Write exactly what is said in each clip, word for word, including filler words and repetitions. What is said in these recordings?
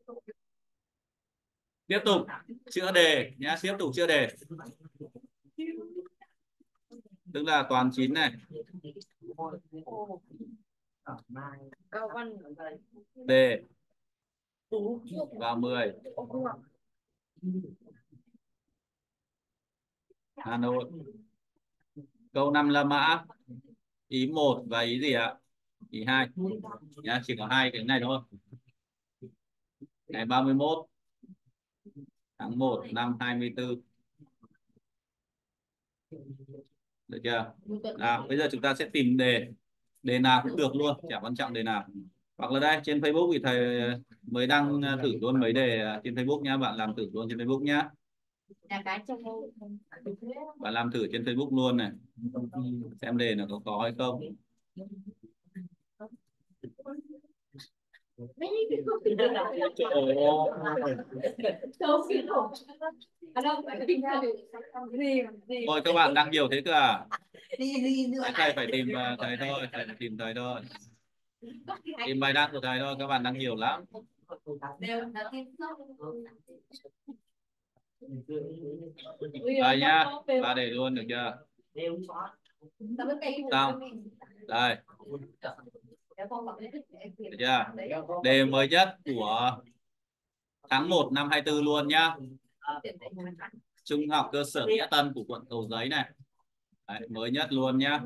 Tiếp tục chữa đề nhá, tiếp tục chữa đề. Tức là toàn chín này. D vào mười. Hà Nội. Câu năm La Mã. Ý một và ý gì ạ? Ý hai nhá, chỉ có hai cái này thôi. Ngày ba mươi mốt tháng một năm hai mươi tư. Được chưa? Nào, bây giờ chúng ta sẽ tìm đề. Đề nào cũng được luôn, chả quan trọng đề nào. Hoặc là đây trên Facebook thì thầy mới đăng thử luôn mấy đề trên Facebook nhá, bạn làm thử luôn trên Facebook nhá. Bạn làm thử trên Facebook luôn này, xem đề nó có có hay không. Ôi các bạn đăng nhiều thế cơ à? Thế thầy phải tìm thầy thôi, thầy phải tìm thầy thôi. Tìm bài đăng của thầy thôi, các bạn đăng nhiều lắm. Đây nhá, ba đề luôn được chưa? Xong. Đây. Được chưa? Đề mới nhất của tháng một năm hai tư luôn nhá. Trung học cơ sở Nghĩa Tân của quận Cầu Giấy này. Đấy, mới nhất luôn nhá.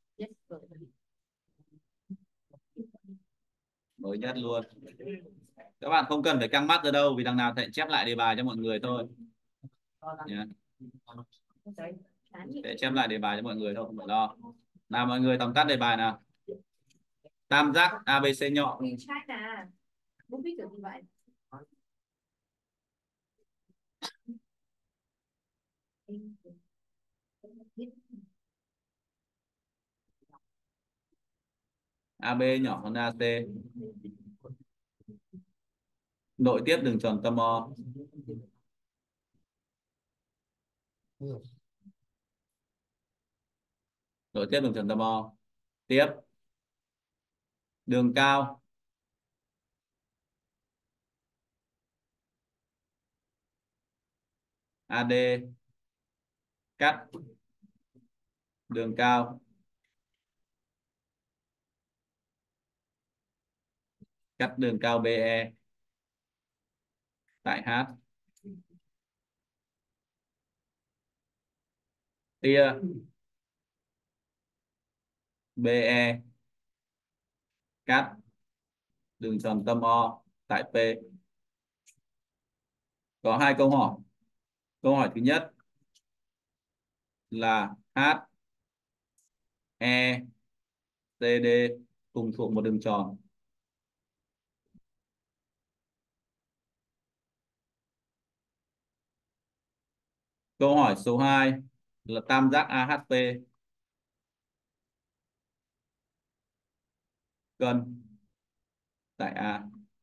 Mới nhất luôn. Các bạn không cần phải căng mắt ra đâu, vì đằng nào thầy chép lại đề bài cho mọi người thôi. Yeah. Để chép lại đề bài cho mọi người thôi, không phải lo. Nào mọi người tóm tắt đề bài nào. Tam giác a bê xê nhọn. a bê nhỏ hơn a xê. Nội tiếp đường tròn tâm O. Nội tiếp đường tròn tâm O. Tiếp. Đường cao. a đê cắt đường cao. Cắt đường cao bê e tại H. Tia bê e cắt đường tròn tâm O tại P. Có hai câu hỏi. Câu hỏi thứ nhất là H, E, xê đê cùng thuộc một đường tròn. Câu hỏi số hai là tam giác a hát pê cân tại A.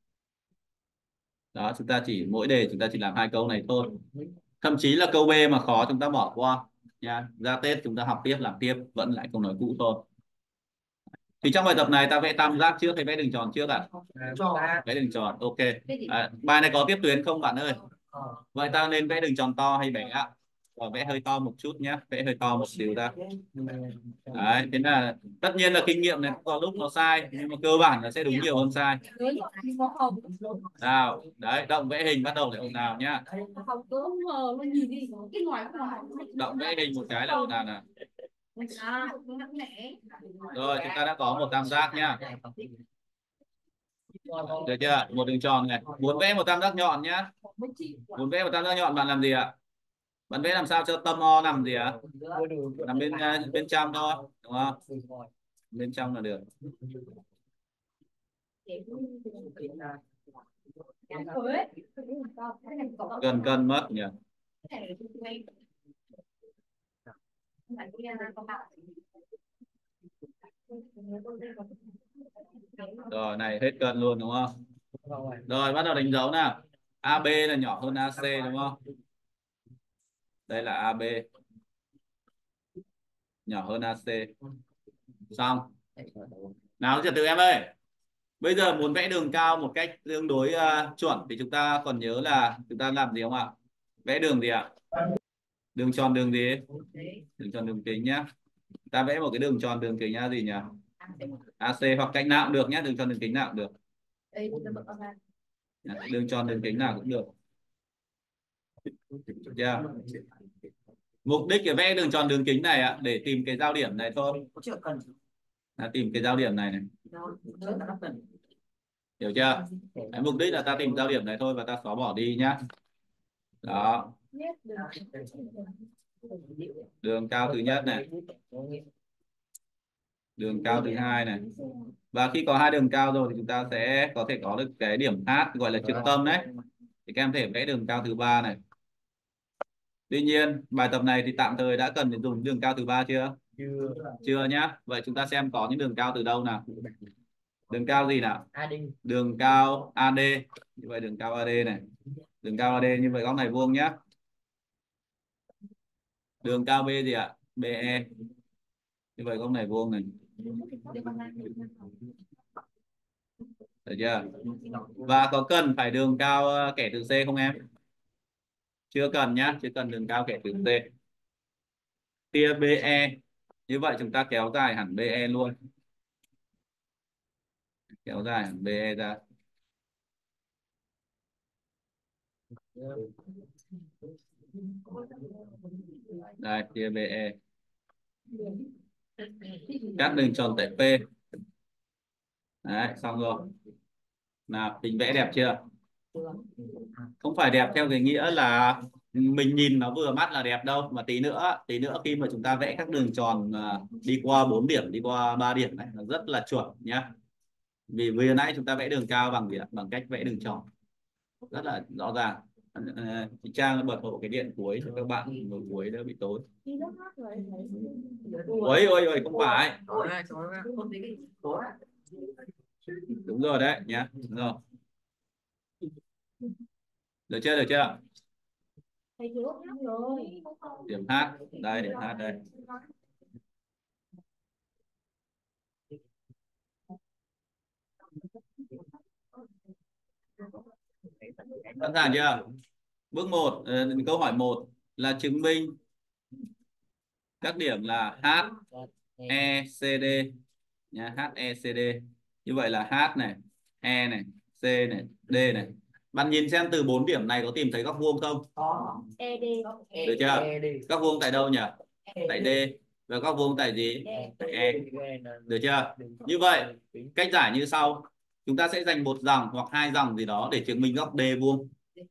Đó, chúng ta chỉ mỗi đề chúng ta chỉ làm hai câu này thôi. Thậm chí là câu B mà khó chúng ta bỏ qua nha. Ra Tết chúng ta học tiếp, làm tiếp, vẫn lại câu nói cũ thôi. Thì trong bài tập này ta vẽ tam giác trước hay vẽ đường tròn trước ạ? À? Vẽ đường tròn, ok. À, bài này có tiếp tuyến không bạn ơi? Vậy ta nên vẽ đường tròn to hay bé ạ? Và vẽ hơi to một chút nhé, vẽ hơi to một xíu ra. Đấy, thế là tất nhiên là kinh nghiệm này có lúc nó sai, nhưng mà cơ bản là sẽ đúng nhiều hơn sai. Nào, đấy, động vẽ hình bắt đầu lại ồn nào nhá. Động vẽ hình một cái là ồn nào nào. Rồi, chúng ta đã có một tam giác nhá. Được chưa? Một đường tròn này. Muốn vẽ một tam giác nhọn nhá. Muốn vẽ một tam giác nhọn bạn làm gì ạ? Bạn vẽ làm sao cho tâm O nằm gì ạ? Nằm bên uh, bên trong thôi, đúng không? Bên trong là được. Gần cân mất nhỉ. Rồi này hết cân luôn đúng không? Rồi bắt đầu đánh dấu nào. a bê là nhỏ hơn a xê đúng không? Đây là a bê nhỏ hơn a xê. Xong. Nào trật tự em ơi. Bây giờ muốn vẽ đường cao một cách tương đối uh, chuẩn thì chúng ta còn nhớ là chúng ta làm gì không ạ? Vẽ đường gì ạ? Đường tròn đường gì? Đường tròn đường kính nhá. Ta vẽ một cái đường tròn đường kính là gì nhỉ? a xê hoặc cạnh nào cũng được nhé, đường tròn đường kính nào cũng được. Đường tròn đường kính nào cũng được. Yeah. Mục đích là vẽ đường tròn đường kính này ạ để tìm cái giao điểm này thôi. Là tìm cái giao điểm này này. Hiểu chưa? Cái mục đích là ta tìm giao điểm này thôi và ta xóa bỏ đi nhá. Đó. Đường cao thứ nhất này. Đường cao thứ hai này. Và khi có hai đường cao rồi thì chúng ta sẽ có thể có được cái điểm H gọi là trực tâm đấy. Thì các em thể vẽ đường cao thứ ba này. Tuy nhiên bài tập này thì tạm thời đã cần để dùng đường cao thứ ba chưa? Chưa. Chưa nhá. Vậy chúng ta xem có những đường cao từ đâu nào? Đường cao gì nào? Đường cao a đê. Như vậy đường cao a đê này. Đường cao a đê như vậy góc này vuông nhá. Đường cao B gì ạ? bê e. Như vậy góc này vuông này. Được chưa? Và có cần phải đường cao uh, kẻ từ C không em? Chưa cần nhá, chưa cần đường cao kẻ từ C. Tia bê e. Như vậy chúng ta kéo dài hẳn bê e luôn. Kéo dài hẳn bê e ra. Đây, tia bê e. Cắt đường tròn tại P. Đấy, xong rồi. Nào, hình vẽ đẹp chưa? Không phải đẹp theo cái nghĩa là mình nhìn nó vừa mắt là đẹp đâu, mà tí nữa tí nữa khi mà chúng ta vẽ các đường tròn à, đi qua bốn điểm, đi qua ba điểm này nó rất là chuẩn nhá. Vì vừa nãy chúng ta vẽ đường cao bằng gì ạ? Bằng cách vẽ đường tròn rất là rõ ràng. À, chị Trang bật hộ cái điện cuối cho các bạn ngồi cuối đỡ bị tối. Ôi ôi ôi không phải. Đúng rồi đấy nhá. Đúng rồi. Được chưa? Được chưa? Điểm H đây, điểm H đây. Sẵn sàng chưa? Bước một, câu hỏi một là chứng minh các điểm là H, E, C, D nhá, H, E, C, D. Như vậy là H này, E này, C này, D này. Bạn nhìn xem từ bốn điểm này có tìm thấy góc vuông không? Có. Được chưa? Góc vuông tại đâu nhỉ? Tại D. Và góc vuông tại gì? Tại E. Được chưa? Như vậy, cách giải như sau. Chúng ta sẽ dành một dòng hoặc hai dòng gì đó để chứng minh góc D vuông.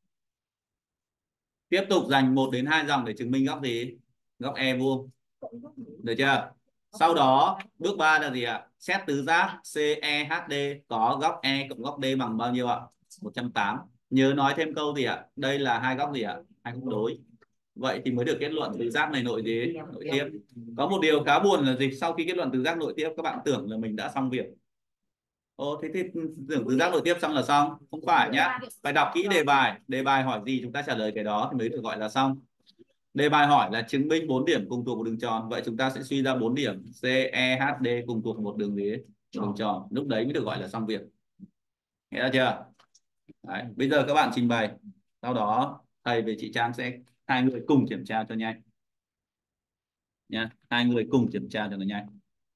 Tiếp tục dành một đến hai dòng để chứng minh góc gì? Góc E vuông. Được chưa? Sau đó bước ba là gì ạ? Xét tứ giác xê e hát đê có góc E cộng góc D bằng bao nhiêu ạ? một trăm tám mươi. Nhớ nói thêm câu gì ạ? Đây là hai góc gì ạ? Hai góc đối. Vậy thì mới được kết luận tứ giác này nội gì? Nội tiếp. Có một điều khá buồn là gì? Sau khi kết luận tứ giác nội tiếp các bạn tưởng là mình đã xong việc. Ồ, thế thì tưởng tứ giác nội tiếp xong là xong? Không phải nhá. Phải đọc kỹ đề bài. Đề bài hỏi gì chúng ta trả lời cái đó thì mới được gọi là xong. Đề bài hỏi là chứng minh bốn điểm cùng thuộc một đường tròn. Vậy chúng ta sẽ suy ra bốn điểm C, E, H, D cùng thuộc một đường gì? Đường tròn. Lúc đấy mới được gọi là xong việc. Nghe ra chưa? Đấy. Bây giờ các bạn trình bày. Sau đó thầy với chị Trang sẽ hai người cùng kiểm tra cho nhanh. Nha. Hai người cùng kiểm tra cho nó nhanh.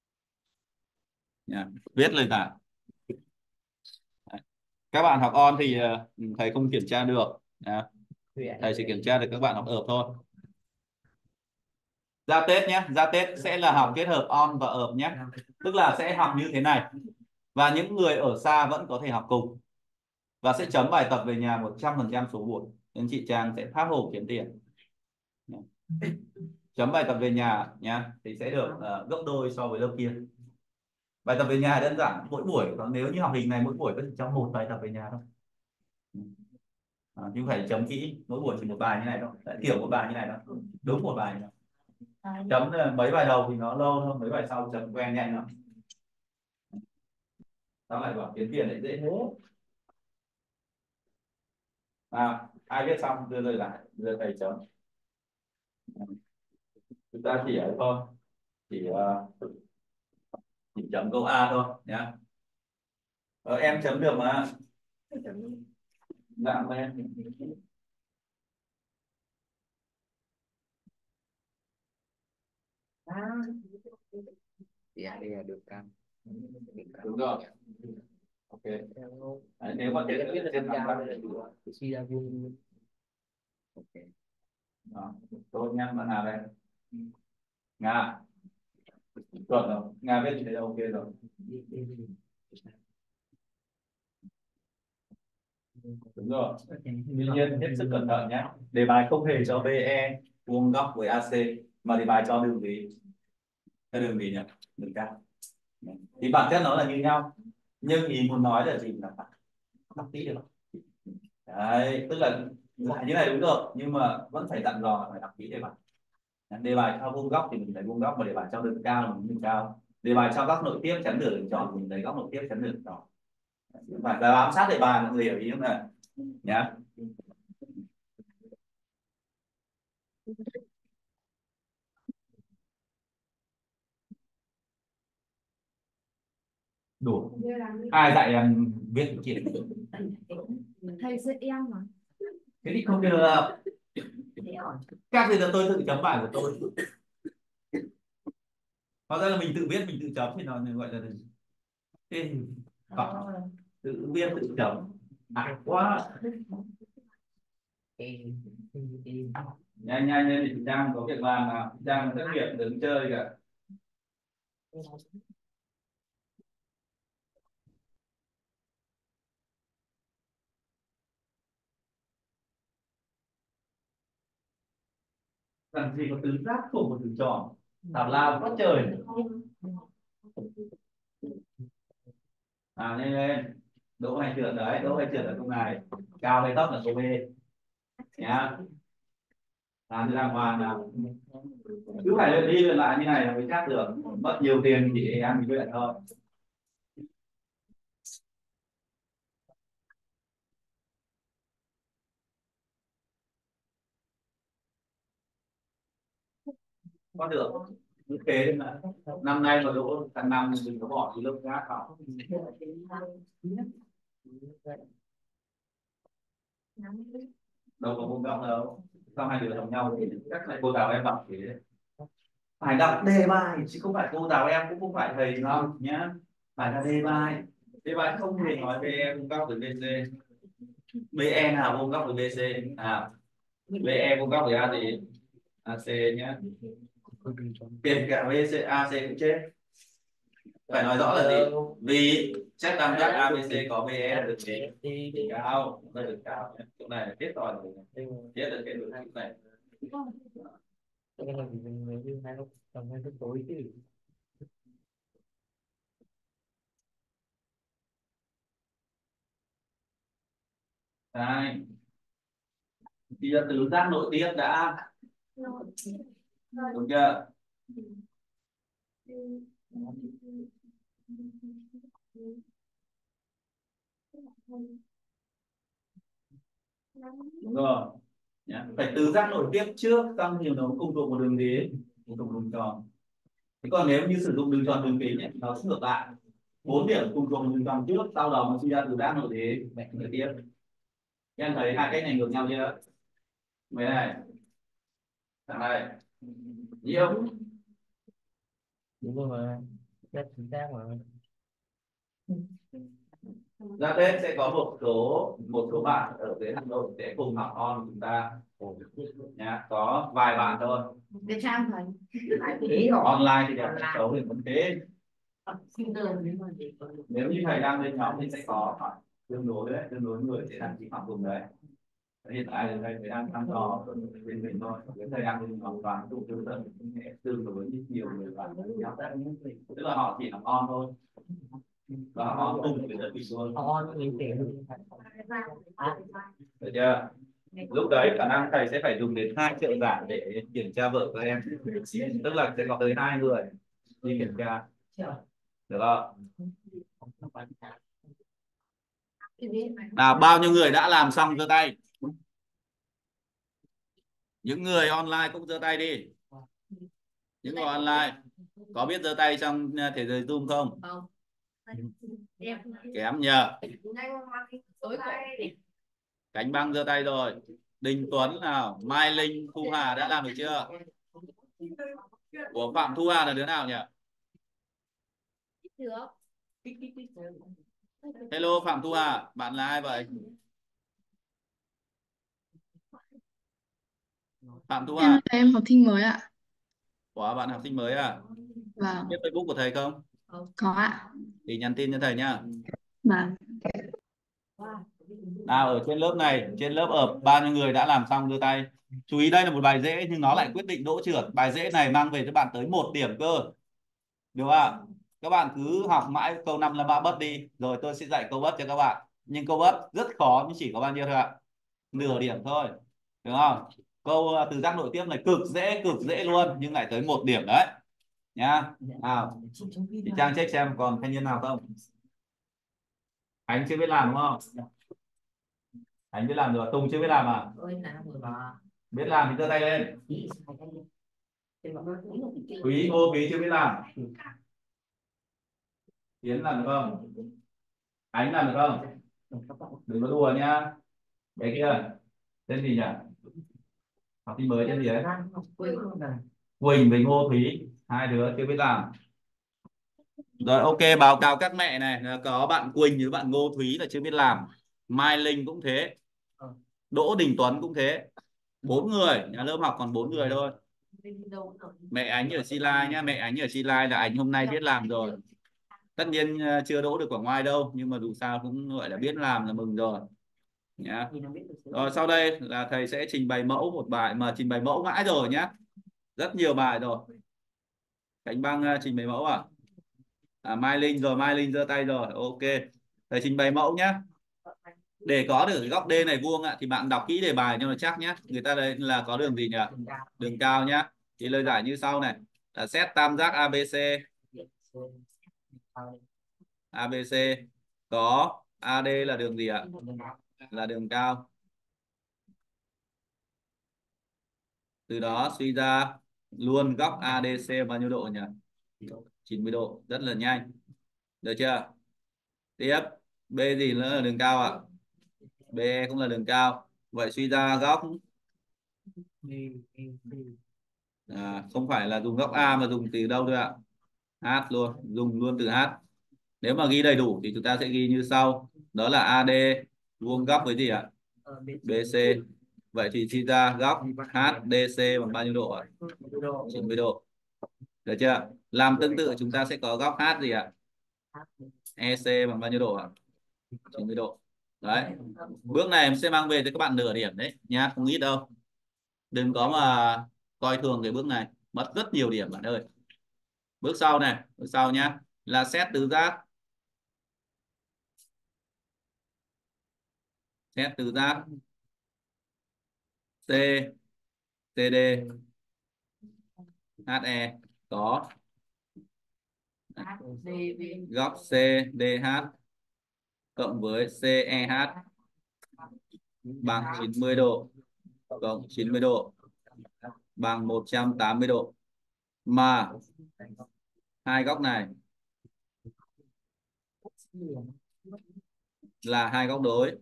Nha. Viết lời giải. Đấy. Các bạn học on thì uh, thầy không kiểm tra được. Đấy. Thầy sẽ kiểm tra được các bạn học ợp thôi. Ra Tết nhé, ra Tết sẽ là học kết hợp on và ợp nhé. Tức là sẽ học như thế này. Và những người ở xa vẫn có thể học cùng. Và sẽ chấm bài tập về nhà một trăm phần trăm số buổi. Nên chị Trang sẽ phát hồ kiếm tiền. Chấm bài tập về nhà nhá thì sẽ được uh, gấp đôi so với lớp kia. Bài tập về nhà đơn giản mỗi buổi, còn nếu như học hình này mỗi buổi có chỉ trong một bài tập về nhà thôi. À, nhưng phải chấm kỹ, mỗi buổi chỉ một bài như này thôi, kiểu một bài như này thôi, đúng một bài thôi. Chấm mấy bài đầu thì nó lâu hơn, mấy bài sau chấm quen nhanh lắm. Sao lại bảo kiếm tiền lại dễ thế? À, ai viết xong đưa lời lại, đưa thầy chấm. Chúng ta chỉ ấy thôi, chỉ, uh, chỉ chấm câu A thôi nhá. Ờ, em chấm được mà. Dạ em. Dạ đây là được cam. Đúng rồi. Ok. Đấy, nếu mà thế là biết là trên năm là Suy ra vuông. Ok. đó. Tôi nhắc bạn nào đây? Nga. Chuẩn rồi. Nga biết thì thấy ok rồi. Đúng rồi. Tuy nhiên hết sức cẩn thận nhé. Đề bài không hề cho bê e vuông góc với a xê, mà đề bài cho đường vì cái đường vì nhỉ? Đường cao. Thì bản chất nó là như nhau, nhưng ý muốn nói là gì, là phải đọc kỹ được. Đấy, tức là giải như này đúng rồi, nhưng mà vẫn phải dặn dò là phải đọc kỹ đề bài. Đề bài cho vuông góc thì mình thấy vuông góc, mà đề bài cho đường cao là mình đường cao. Đề bài cho góc nội tiếp chắn nửa đường tròn, mình thấy góc nội tiếp chắn nửa đường tròn. Phải là bám sát đề bài, mọi người hiểu ý không này nhá. Đủ. Ai dạy em viết kiện? Thầy dạy em mà. Thế thì không được. Các thì là tôi tự chấm bài của tôi. Hóa ra là mình tự viết mình tự chấm thì nó gọi là thế. Còn tự viết tự chấm ngại quá. Nhanh nhanh lên thì Trang có việc làm nào, Trang thất nghiệp đừng chơi cả. Làm gì có tứ giác khổ một từ tròn, tào lao quá trời. À lên lên, đỗ hay trượt đấy, đỗ hay trượt ở câu này, cao hay thấp là câu B nhá. Làm cho đàng hoàng nào, cứ phải luyện đi luyện lại như này là mới chắc được, mất nhiều tiền thì em mình luyện thôi. Có được như thế mà năm nay mà đỗ thằng năm thì đừng có bỏ thì lớp khác không. Đâu có vuông góc đâu, sao hai đứa giống nhau thì các lại cô giáo em đọc thế, phải đọc đề bài chứ không phải cô giáo em cũng không phải thầy đâu nhá, phải là đề bài. Đề bài không hề nói về vuông góc với bê xê, bê e nào vuông góc với bê xê à, bê e vuông góc với a gì, a xê nhá, kể cả bê xê a xê cũng chết. Phải nói rõ là gì, vì xét tam giác a bê xê có bê e là được gì, cao, là được cao nhé. Chỗ này là tiếp rồi, tiếp được cái đường này. Cái này thì mình người yêu hai lúc tầm hai lúc tối chứ. Đây thì là tứ giác nội tiếp đã, đúng chưa? Đúng rồi nhá. Phải tứ giác nội tiếp trước, xong thì nó cùng thuộc một đường gì, cùng thuộc đường tròn. Thế còn nếu như sử dụng đường tròn đường kính ấy, nó sẽ ngược lại, bốn điểm cùng thuộc một đường tròn trước, sau đó nó suy ra tứ giác nội gì nội tiếp. Em thấy hai cách này ngược nhau chưa? Mấy này, thằng này nhiều. Đúng rồi mà, rất chính xác mà. Ra Tết sẽ có một số một số bạn ở dưới Hà Nội sẽ cùng học on chúng ta nhá, có vài bạn thôi. Để Trang thấy. Online thì đẹp xấu thì vẫn thế. Nếu như thầy đang lên nhóm thì sẽ có khoảng tương đối đấy, tương đối người sẽ đăng ký học cùng đấy. Hiện tại thì thầy đang thăm dò bên mình thôi, với thầy đang lên hoàn toàn đủ tiêu chuẩn tương đối với nhiều người bạn, tức là họ chỉ học on thôi và họ on cùng với đơn vị luôn. On nhiều tiền. Được chưa? Lúc đấy khả năng thầy sẽ phải dùng đến hai triệu giảng để kiểm tra vợ các em, tức là sẽ có tới hai người đi kiểm tra, được không? Nào bao nhiêu người đã làm xong giơ tay, những người online cũng giơ tay đi, những người online có biết giơ tay trong thế giới Zoom không? Em Kém nhờ. tối cổ. Cánh băng giơ tay rồi. Đình Tuấn nào, Mai Linh, Thu Hà đã làm được chưa? Của Phạm Thu Hà là đứa nào nhỉ? Được. Hello Phạm Thu Hà, bạn là ai vậy? Phạm Thu Em Hà, là em học sinh mới ạ. của bạn học sinh mới à? Vâng, Biết Facebook của thầy không? có ạ. Thì nhắn tin cho thầy nhá. Vâng, Nào ở trên lớp này, trên lớp ở bao nhiêu người đã làm xong giơ tay. Chú ý đây là một bài dễ nhưng nó lại quyết định đỗ trượt. Bài dễ này mang về cho bạn tới một điểm cơ. Được không? Các bạn cứ học mãi câu năm là ba bớt đi, rồi tôi sẽ dạy câu bớt cho các bạn. Nhưng câu bớt rất khó, nhưng chỉ có bao nhiêu thôi ạ? Nửa điểm thôi. Được không? Câu uh, từ giác nội tiếp này cực dễ, cực dễ luôn nhưng lại tới một điểm đấy. Nhá. Nào, chị Trang check xem còn thanh niên nào không? Anh chưa biết làm đúng không? Anh biết làm rồi, Tùng chưa biết làm à? Biết làm thì giơ tay lên. Quý, Ngô, Quý chưa biết làm. Tiến làm được không? Ánh làm được không? Đừng có đùa nhá. Đấy kia, tên gì nhỉ? Học sinh mới tên gì đấy? Quỳnh với Ngô Thúy, hai đứa chưa biết làm. Rồi ok, báo cáo các mẹ này là có bạn Quỳnh với bạn Ngô Thúy là chưa biết làm. Mai Linh cũng thế. Đỗ Đình Tuấn cũng thế. Bốn người, nhà lớp học còn bốn người thôi. Mẹ Ánh ở Chi Lai nhá, mẹ Ánh ở Chi Lai là Ánh hôm nay biết làm rồi. Tất nhiên uh, chưa đỗ được quả ngoài đâu, nhưng mà dù sao cũng gọi là biết làm là mừng rồi. Nhá. Rồi sau đây là thầy sẽ trình bày mẫu một bài mà trình bày mẫu mãi rồi nhá. Rất nhiều bài rồi. Cánh băng uh, trình bày mẫu à? À, Mai Linh rồi, Mai Linh giơ tay rồi. Ok. Thầy trình bày mẫu nhá. Để có được góc D này vuông ạ thì bạn đọc kỹ đề bài cho nó chắc nhé. Người ta đây là có đường gì nhỉ? Đường cao nhá. Thì lời giải như sau này. Là xét tam giác a bê xê. a bê xê có a đê là đường gì ạ? Là đường cao. Từ đó suy ra luôn góc a đê xê bao nhiêu độ nhỉ? chín mươi độ, rất là nhanh. Được chưa? Tiếp, B gì nữa là đường cao ạ? bê cũng là đường cao. Vậy suy ra góc à, không phải là dùng góc A mà dùng từ đâu thôi ạ? H luôn, dùng luôn từ H. Nếu mà ghi đầy đủ thì chúng ta sẽ ghi như sau. Đó là a đê vuông góc với gì ạ? bê xê. Vậy thì suy ra góc hát đê xê bằng bao nhiêu độ ạ? chín mươi độ. Được chưa? Làm tương tự chúng ta sẽ có góc H gì ạ? e xê bằng bao nhiêu độ ạ? chín mươi độ. Đấy. Bước này em sẽ mang về cho các bạn nửa điểm đấy nhá, không ít đâu. Đừng có mà coi thường cái bước này, mất rất nhiều điểm bạn ơi. Bước sau này, bước sau nhá, là xét tứ giác. Xét tứ giác C, xê đê, hát e có góc xê đê hát cộng với xê e hát bằng chín mươi độ cộng chín mươi độ bằng một trăm tám mươi độ. Mà hai góc này là hai góc đối.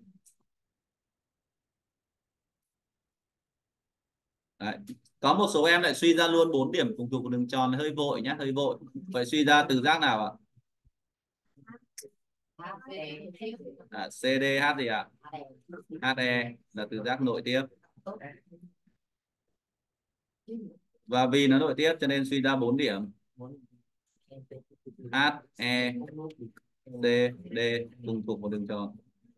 Đấy. Có một số em lại suy ra luôn bốn điểm cùng thuộc của đường tròn, hơi vội nhá, hơi vội. Vậy suy ra từ giác nào ạ? À, xê đê hát gì ạ? hát e là từ giác nội tiếp. Và vì nó nội tiếp cho nên suy ra bốn điểm. H, E, C, D cùng thuộc một đường tròn.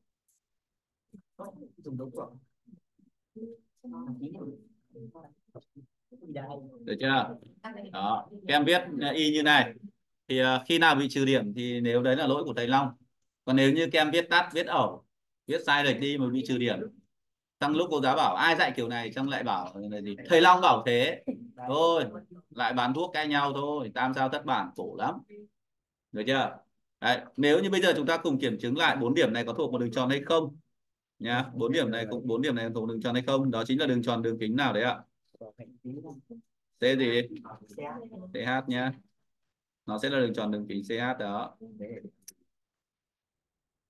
Được chưa? Đó, các em viết y như này. Thì uh, khi nào bị trừ điểm thì nếu đấy là lỗi của thầy Long. Còn nếu như các em viết tắt, viết ẩu, viết sai lệch đi mà bị trừ điểm. Trong lúc cô giáo bảo ai dạy kiểu này, trong lại bảo là gì? Thầy Long bảo thế. Thôi, lại bán thuốc cãi nhau thôi, tam sao thất bản khổ lắm. Được chưa? Đấy, nếu như bây giờ chúng ta cùng kiểm chứng lại bốn điểm này có thuộc một đường tròn hay không nhá. Bốn điểm này cũng bốn điểm này thuộc đường tròn hay không, đó chính là đường tròn đường kính nào đấy ạ? C gì? xê hát nhá. Nó sẽ là đường tròn đường kính xê hát đó.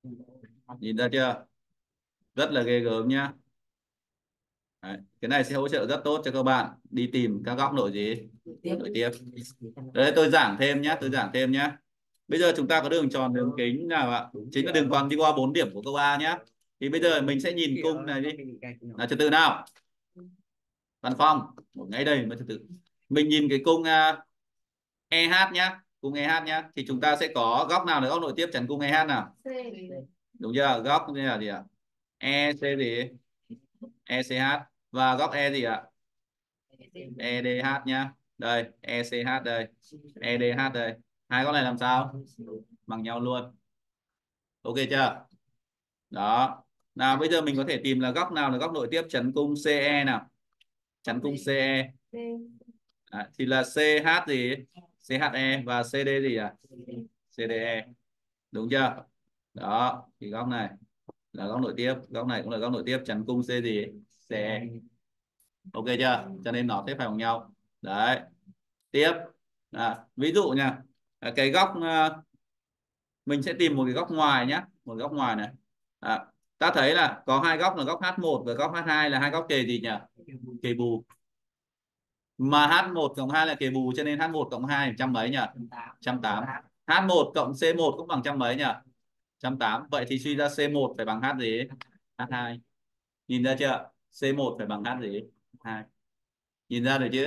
Nhìn ra chưa? Rất là ghê gớm nhá. Đấy. Cái này sẽ hỗ trợ rất tốt cho các bạn đi tìm các góc nội gì nội tiếp. Đấy, tôi giảng thêm nhé, tôi giảng thêm nhé. Bây giờ chúng ta có đường tròn đường kính nào ạ? Chính là đường còn đi qua bốn điểm của câu A nhé. Thì bây giờ mình sẽ nhìn cung này đi. Là trật tự nào? Văn Phong, một ngay đây mà trật tự. Mình nhìn cái cung uh, e hát nhá, cung e hát nhá. Thì chúng ta sẽ có góc nào là góc nội tiếp chắn cung e hát nào? Đúng chưa? Góc như là gì ạ? e xê gì? e xê hát. Và góc E gì ạ? e đê hát nhá. Đây, e xê hát đây. e đê hát đây. Hai góc này làm sao? Bằng nhau luôn. Ok chưa? Đó. Nào bây giờ mình có thể tìm là góc nào là góc nội tiếp chắn cung xê e nào. Chắn cung xê e. À, thì là xê hát gì? xê hát e và xê đê gì à? xê đê e. Đúng chưa? Đó, thì góc này là góc nội tiếp, góc này cũng là góc nội tiếp chắn cung C gì? xê e. Ok chưa? Cho nên nó sẽ phải bằng nhau. Đấy. Tiếp. À, ví dụ nha. À, cái góc uh, mình sẽ tìm một cái góc ngoài nhé, một góc ngoài này. À, ta thấy là có hai góc là góc hát một và góc hát hai là hai góc kề gì nhỉ? Kề bù. Mà hát một cộng hai là kề bù cho nên hát một cộng hai là trăm mấy nhỉ? một trăm tám. hát một cộng xê một cũng bằng trăm mấy nhỉ? một trăm tám. Vậy thì suy ra xê một phải bằng H gì? hát hai. Nhìn ra chưa? xê một phải bằng H gì? hai. Nhìn ra được chứ?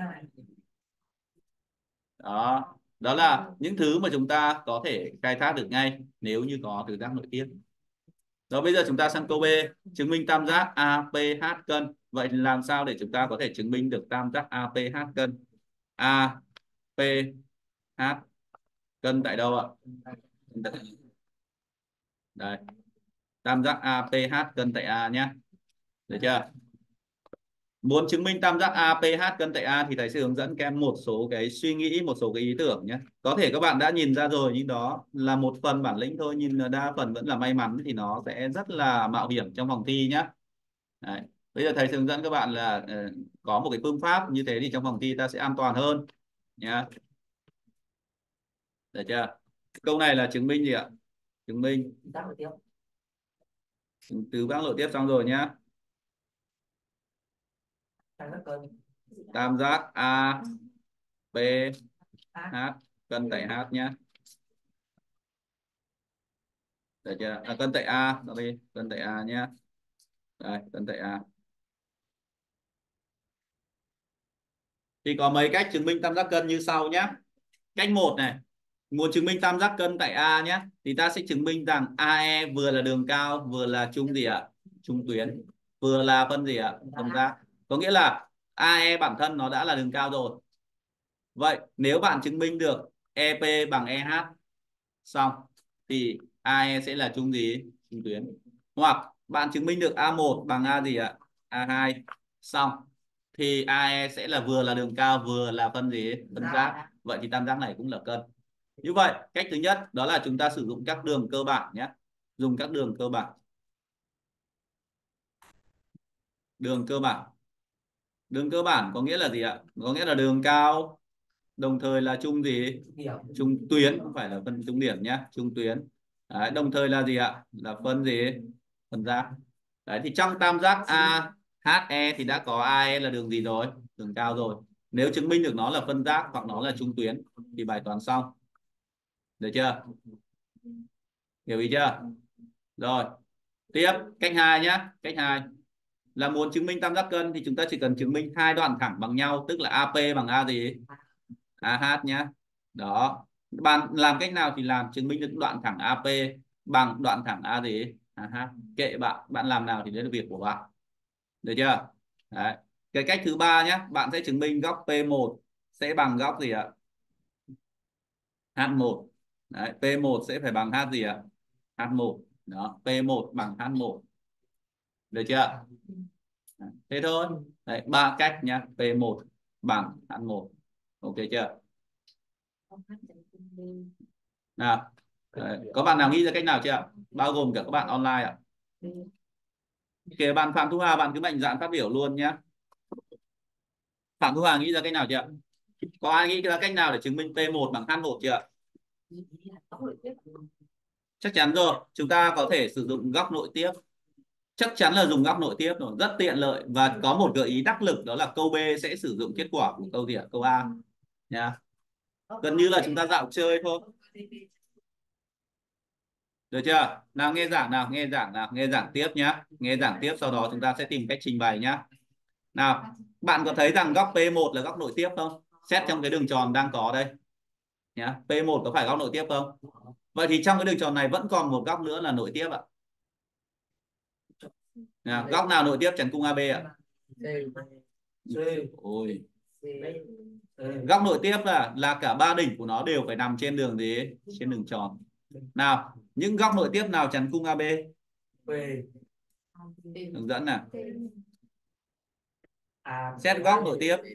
Đó. Đó là những thứ mà chúng ta có thể khai thác được ngay nếu như có tứ giác nội tiếp. Rồi bây giờ chúng ta sang câu B, chứng minh tam giác a pê hát cân. Vậy thì làm sao để chúng ta có thể chứng minh được tam giác a pê hát cân? a pê hát cân tại đâu ạ? Đây. Tam giác a pê hát cân tại A nhé. Được chưa? Muốn chứng minh tam giác a pê hát cân tại A thì thầy sẽ hướng dẫn các em một số cái suy nghĩ, một số cái ý tưởng nhé. Có thể các bạn đã nhìn ra rồi nhưng đó là một phần bản lĩnh thôi, nhưng đa phần vẫn là may mắn thì nó sẽ rất là mạo hiểm trong phòng thi nhé. Đấy. Bây giờ thầy sẽ hướng dẫn các bạn là uh, có một cái phương pháp như thế thì trong phòng thi ta sẽ an toàn hơn nhé. Được chưa? Câu này là chứng minh gì ạ? Chứng minh tứ giác nội tiếp xong rồi nhá. Tam giác a pê hát cân tại H nhá. Được chưa? À, cân tại A, đây, cân tại A nhá. Đây, cân tại A. Thì có mấy cách chứng minh tam giác cân như sau nhé. Cách một này, muốn chứng minh tam giác cân tại A nhé, thì ta sẽ chứng minh rằng a e vừa là đường cao vừa là trung gì ạ? Trung tuyến, vừa là phân gì ạ? Phân giác. Có nghĩa là a e bản thân nó đã là đường cao rồi. Vậy nếu bạn chứng minh được e pê bằng e hát xong thì a e sẽ là trung gì? Trung tuyến. Hoặc bạn chứng minh được a một bằng a gì ạ? a hai xong thì a e sẽ là vừa là đường cao vừa là phân gì? Phân giác. Vậy thì tam giác này cũng là cân. Như vậy cách thứ nhất đó là chúng ta sử dụng các đường cơ bản nhé. Dùng các đường cơ bản. Đường cơ bản. Đường cơ bản có nghĩa là gì ạ? Có nghĩa là đường cao đồng thời là trung gì? Trung tuyến, không phải là phân trung điểm nhé, trung tuyến. Đấy, đồng thời là gì ạ? Là phân gì? Phân giác. Đấy, thì trong tam giác a hát e thì đã có a e là đường gì rồi? Đường cao rồi. Nếu chứng minh được nó là phân giác hoặc nó là trung tuyến thì bài toán xong. Được chưa? Hiểu ý chưa? Rồi. Tiếp cách hai nhé. Cách hai là muốn chứng minh tam giác cân thì chúng ta chỉ cần chứng minh hai đoạn thẳng bằng nhau, tức là a pê bằng a gì? a hát nhá. Đó. Bạn làm cách nào thì làm, chứng minh được đoạn thẳng a pê bằng đoạn thẳng a gì? a hát. Kệ bạn, bạn làm nào thì đấy là việc của bạn. Được chưa? Đấy. Cái cách thứ ba nhé, bạn sẽ chứng minh góc pê một sẽ bằng góc gì ạ? hát một. Đấy, pê một sẽ phải bằng H gì ạ? hát một. Đó, pê một bằng hát một. Được chưa? Đấy, thế thôi. Đấy, ba cách nhá, pê một bằng hát một. Ok chưa? Nào, đấy, có bạn nào nghĩ ra cách nào chưa? Bao gồm cả các bạn online ạ. Kể bạn Phạm Thu Hà, bạn cứ mạnh dạn phát biểu luôn nhé. Phạm Thu Hà nghĩ ra cách nào chưa? Có ai nghĩ ra cách nào để chứng minh pê một bằng hát một chưa? Chắc chắn rồi, chúng ta có thể sử dụng góc nội tiếp. Chắc chắn là dùng góc nội tiếp rồi, rất tiện lợi. Và có một gợi ý đắc lực, đó là câu B sẽ sử dụng kết quả của câu gì ạ? Câu A nha. Gần như là chúng ta dạo chơi thôi. Được chưa? Nào nghe giảng nào, nghe giảng nào, nghe giảng tiếp nhá. Nghe giảng tiếp, sau đó chúng ta sẽ tìm cách trình bày nhá. Nào, bạn có thấy rằng góc P một là góc nội tiếp không? Xét trong cái đường tròn đang có đây nhá. P một có phải góc nội tiếp không? Vậy thì trong cái đường tròn này vẫn còn một góc nữa là nội tiếp ạ. Nào, góc nào nội tiếp chắn cung a bê ạ? Ôi. Góc nội tiếp là là cả ba đỉnh của nó đều phải nằm trên đường gì? Trên đường tròn. Nào, những góc nội tiếp nào chắn cung a bê? Hướng dẫn nào. Xét góc nội tiếp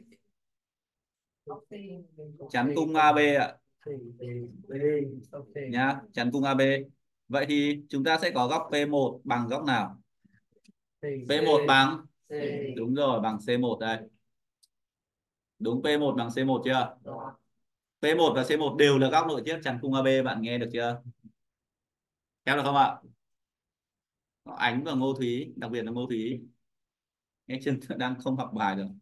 chắn cung a bê ạ. Nhá, chắn cung a bê. Vậy thì chúng ta sẽ có góc P một bằng góc nào? P một bằng, đúng rồi, bằng C một đây. Đúng, P một bằng C một chưa? P một và C một đều là góc nội tiếp chắn cung a bê, bạn nghe được chưa? Theo được không ạ? Ánh và Ngô Thúy, đặc biệt là Ngô Thúy. Nghe chân đang không học bài rồi.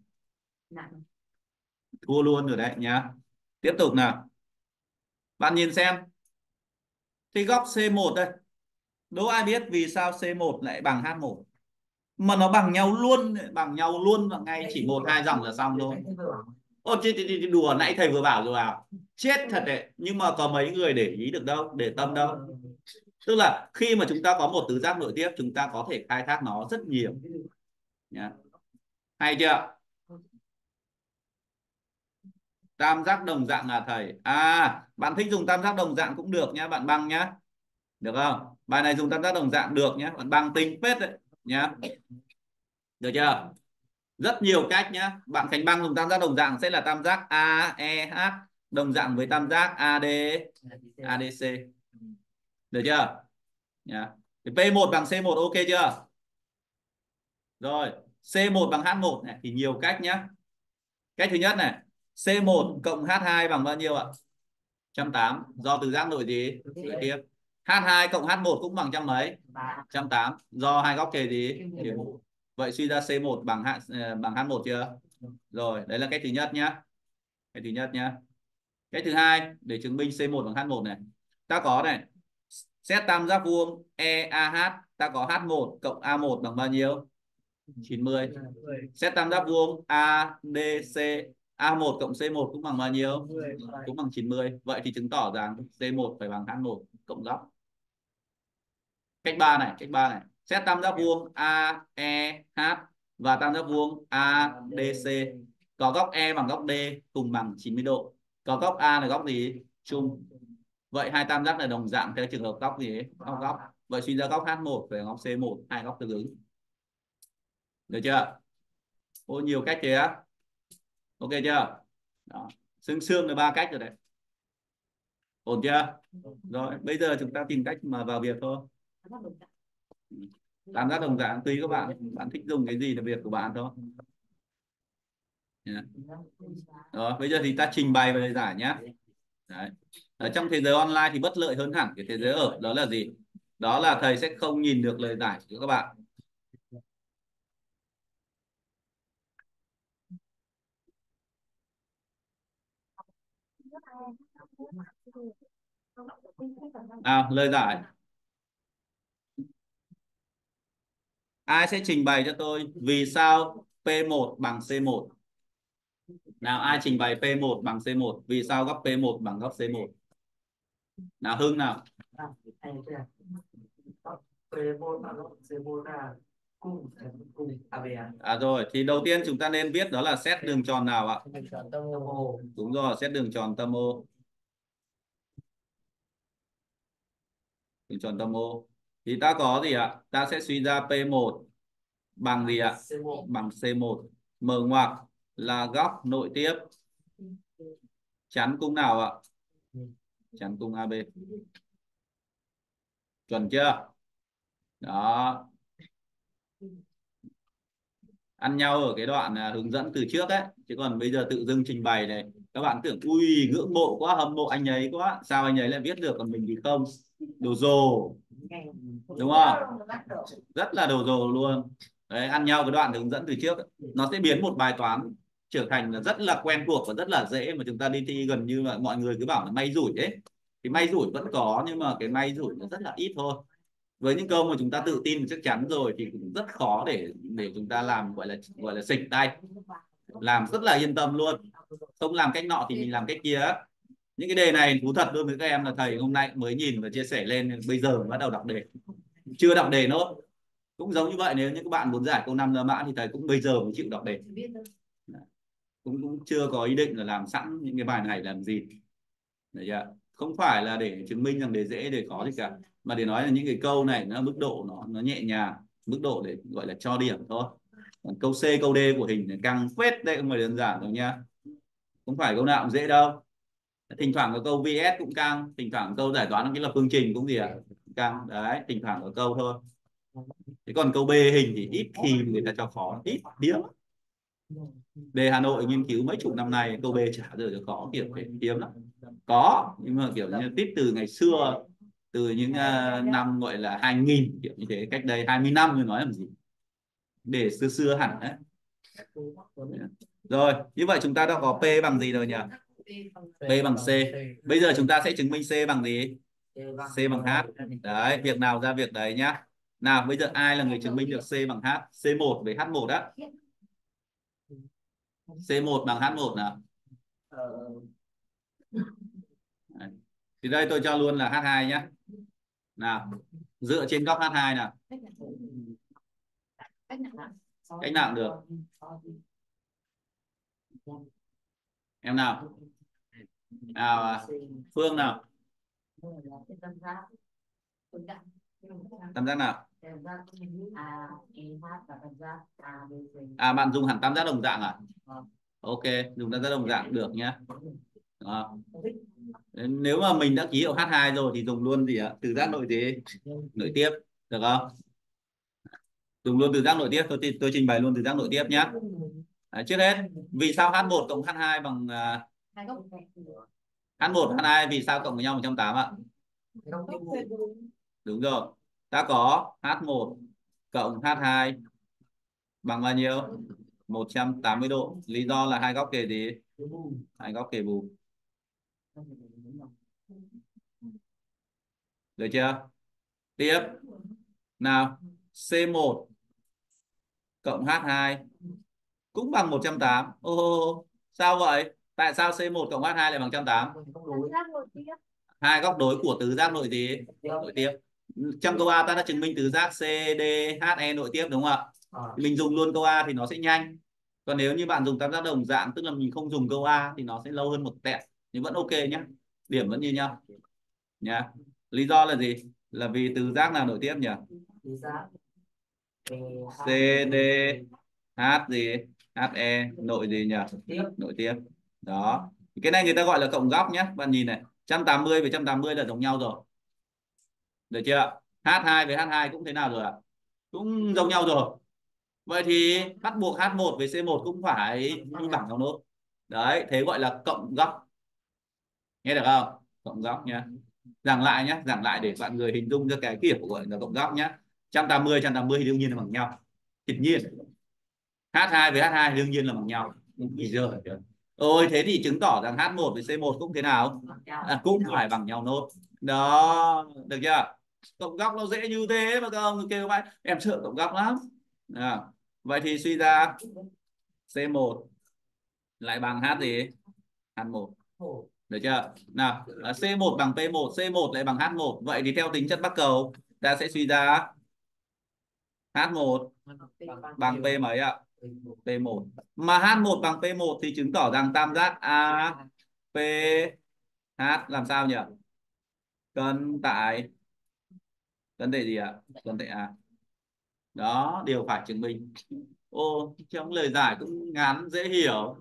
Thua luôn rồi đấy nhá. Tiếp tục nào. Bạn nhìn xem. Thì góc C một đây. Đố ai biết vì sao C một lại bằng H một? Mà nó bằng nhau luôn, bằng nhau luôn và ngay chỉ một hai dòng là xong thôi. Ô chứ, chứ, chứ đùa, nãy thầy vừa bảo rồi à? Chết thật đấy. Nhưng mà có mấy người để ý được đâu, để tâm đâu. Tức là khi mà chúng ta có một tứ giác nội tiếp, chúng ta có thể khai thác nó rất nhiều nhá. Hay chưa? Tam giác đồng dạng là thầy. À, bạn thích dùng tam giác đồng dạng cũng được nhá, bạn băng nhá. Được không? Bài này dùng tam giác đồng dạng được nhá, bạn băng tinh phết đấy nhá. Được chưa? Rất nhiều cách nhá. Bạn Khánh băng dùng tam giác đồng dạng sẽ là tam giác a e h đồng dạng với tam giác a đê a đê xê. Được chưa? Nhá. P một bằng C một ok chưa? Rồi, C một bằng H một này thì nhiều cách nhá. Cách thứ nhất này, C một cộng H hai bằng bao nhiêu ạ? một trăm tám mươi, do tứ giác nội gì? Nội tiếp. H hai cộng H một cũng bằng trăm mấy? một trăm tám mươi, do hai góc kề gì? Vậy suy ra C một bằng H bằng H một chưa? Rồi, đấy là cách thứ nhất nhá. Cách thứ nhất nhá. Cách thứ hai, để chứng minh C một bằng H một này. Ta có này, xét tam giác vuông e a h, ta có H một cộng A một bằng bao nhiêu? chín mươi. Xét tam giác vuông a đê xê, A một cộng C một cũng bằng bao nhiêu? Cũng bằng chín mươi. Vậy thì chứng tỏ rằng C một phải bằng H một cộng góc. Cách ba này, cách ba này. Xét tam giác vuông a e h và tam giác vuông a đê xê. Có góc E bằng góc D cùng bằng chín mươi độ. Có góc A là góc gì? Chung. Vậy hai tam giác này đồng dạng theo trường hợp góc gì? Góc góc. Vậy suy ra góc H một phải góc C một, hai góc tương ứng. Được chưa? Ô, nhiều cách thế á. Ok chưa? Đó. Sương sương là ba cách rồi đấy. Ổn chưa? Rồi, bây giờ chúng ta tìm cách mà vào việc thôi. Tam giác đồng dạng tùy các bạn, bạn thích dùng cái gì là việc của bạn thôi. Yeah. Rồi, bây giờ thì ta trình bày về lời giải nhé. Đấy. Ở trong thế giới online thì bất lợi hơn hẳn cái thế giới ở, đó là gì? Đó là thầy sẽ không nhìn được lời giải của các bạn. À, lời giải. Ai sẽ trình bày cho tôi vì sao P một bằng C một? Nào, ai trình bày P một bằng C một? Vì sao góc P một bằng góc C một? Nào, Hưng nào. À rồi, thì đầu tiên chúng ta nên biết đó là xét đường tròn nào ạ? Đúng rồi, xét đường tròn tâm O. Đường tròn tâm O. Thì ta có gì ạ? Ta sẽ suy ra P một bằng gì ạ? Bằng C một. Mở ngoặc là góc nội tiếp chắn cung nào ạ? Chắn cung a bê. Chuẩn chưa? Đó. Ăn nhau ở cái đoạn à, hướng dẫn từ trước ấy, chứ còn bây giờ tự dưng trình bày này các bạn tưởng ui ngưỡng mộ quá, hâm mộ anh ấy quá, sao anh ấy lại viết được còn mình thì không. đồ rồ, đúng không? Rất là đồ rồ luôn. Đấy, ăn nhau cái đoạn hướng dẫn từ trước, nó sẽ biến một bài toán trở thành là rất là quen thuộc và rất là dễ, mà chúng ta đi thi gần như là mọi người cứ bảo là may rủi ấy. Thì may rủi vẫn có, nhưng mà cái may rủi nó rất là ít thôi. Với những câu mà chúng ta tự tin chắc chắn rồi thì cũng rất khó để để chúng ta làm gọi là gọi là xịch tay, làm rất là yên tâm luôn. Không làm cách nọ thì mình làm cách kia. Những cái đề này thú thật luôn với các em là thầy hôm nay mới nhìn và chia sẻ lên, bây giờ mới bắt đầu đọc đề, chưa đọc đề nốt. Cũng giống như vậy, nếu như các bạn muốn giải câu năm La Mã thì thầy cũng bây giờ mới chịu đọc đề, cũng, cũng chưa có ý định là làm sẵn những cái bài này làm gì. Đấy chưa? Không phải là để chứng minh rằng đề dễ đề khó gì cả, mà để nói là những cái câu này nó mức độ nó nó nhẹ nhàng, mức độ để gọi là cho điểm thôi. Còn câu C câu D của hình là căng phết đấy, không phải đơn giản đâu nha, không phải câu nào cũng dễ đâu. Thỉnh thoảng có câu vê ét cũng căng, thỉnh thoảng câu giải toán cái là phương trình cũng gì ạ, à? Căng đấy, thỉnh thoảng có câu thôi. Thế còn câu B hình thì ít khi người ta cho khó, ít hiếm. Đề Hà Nội nghiên cứu mấy chục năm nay câu B chả giờ cho khó, kiểu phải hiếm lắm. Có, nhưng mà kiểu như tít từ ngày xưa, từ những uh, năm gọi là hai nghìn, kiểu như thế, cách đây hai mươi năm, người nói làm gì, để xưa xưa hẳn đấy. Rồi, như vậy chúng ta đã có P bằng gì rồi nhỉ? P bằng C. Bây giờ chúng ta sẽ chứng minh C bằng gì? C bằng H. Đấy, việc nào ra việc đấy nhá. Nào, bây giờ ai là người chứng minh được C bằng H? C một với H một á. C một bằng H một nào. Đấy. Thì đây tôi cho luôn là H hai nhá. Nào, dựa trên góc H hai nào. Cách nào cũng được. Em nào? Nào, Phương nào. Tam giác nào? À, bạn dùng hẳn tam giác đồng dạng à? Ok, dùng tam giác đồng dạng được nhá. Đó. Nếu mà mình đã ký hiệu H hai rồi thì dùng luôn gì ạ? Từ giác nội gì? Nội tiếp, được không? Dùng luôn từ giác nội tiếp, tôi tôi trình bày luôn từ giác nội tiếp nhá. Đấy, trước hết, vì sao H một cộng H hai bằng uh, H một H hai vì sao cộng với nhau một trăm tám mươi ạ? Đúng rồi. Ta có H một cộng H hai bằng bao nhiêu? một trăm tám mươi độ. Lý do là hai góc kề gì? Hai góc kề bù. Được chưa? Tiếp. Nào, C một cộng H hai cũng bằng một trăm tám mươi. Ô, sao vậy? Tại sao C một cộng H hai lại bằng một trăm tám mươi? Hai góc đối của tứ giác nội gì? Nội tiếp. Trong câu A ta đã chứng minh tứ giác C D H E nội tiếp đúng không ạ? Mình dùng luôn câu A thì nó sẽ nhanh. Còn nếu như bạn dùng tam giác đồng dạng, tức là mình không dùng câu A thì nó sẽ lâu hơn một tẹo, nhưng vẫn ok nhé. Điểm vẫn như nhau nhá. Lý do là gì? Là vì tứ giác nào nội tiếp nhỉ? C D H gì? H E nội gì nhỉ? Nội tiếp. Đó. Cái này người ta gọi là cộng góc nhé. Bạn nhìn này, một trăm tám mươi với một trăm tám mươi là giống nhau rồi. Được chưa? H hai với H hai cũng thế nào rồi ạ? À? Cũng giống nhau rồi. Vậy thì bắt buộc H một với C một cũng phải bằng nhau nốt. Đấy, thế gọi là cộng góc. Nghe được không? Cộng góc nhé. Giảng lại nhé, giảng lại để bạn người hình dung cho cái kiểu gọi là cộng góc nhé. một trăm tám mươi, một trăm tám mươi thì đương nhiên là bằng nhau. Hiển nhiên. H hai với H hai đương nhiên là bằng nhau. Bây giờ ôi, thế thì chứng tỏ rằng H một với C một cũng thế nào? À, cũng phải bằng nhau nốt. Đó, được chưa? Cộng góc nó dễ như thế mà các ông kêu vậy, em sợ cộng góc lắm. À, vậy thì suy ra C một lại bằng H gì? H một. Được chưa? Nào, C một bằng P một, C một lại bằng H một. Vậy thì theo tính chất bắc cầu, ta sẽ suy ra H một bằng P mấy ạ? P một. Mà H một bằng P một thì chứng tỏ rằng tam giác A P H làm sao nhỉ? Cân tại cân tại gì ạ? Cân tại A. Đó, điều phải chứng minh. Ô, trong lời giải cũng ngắn dễ hiểu.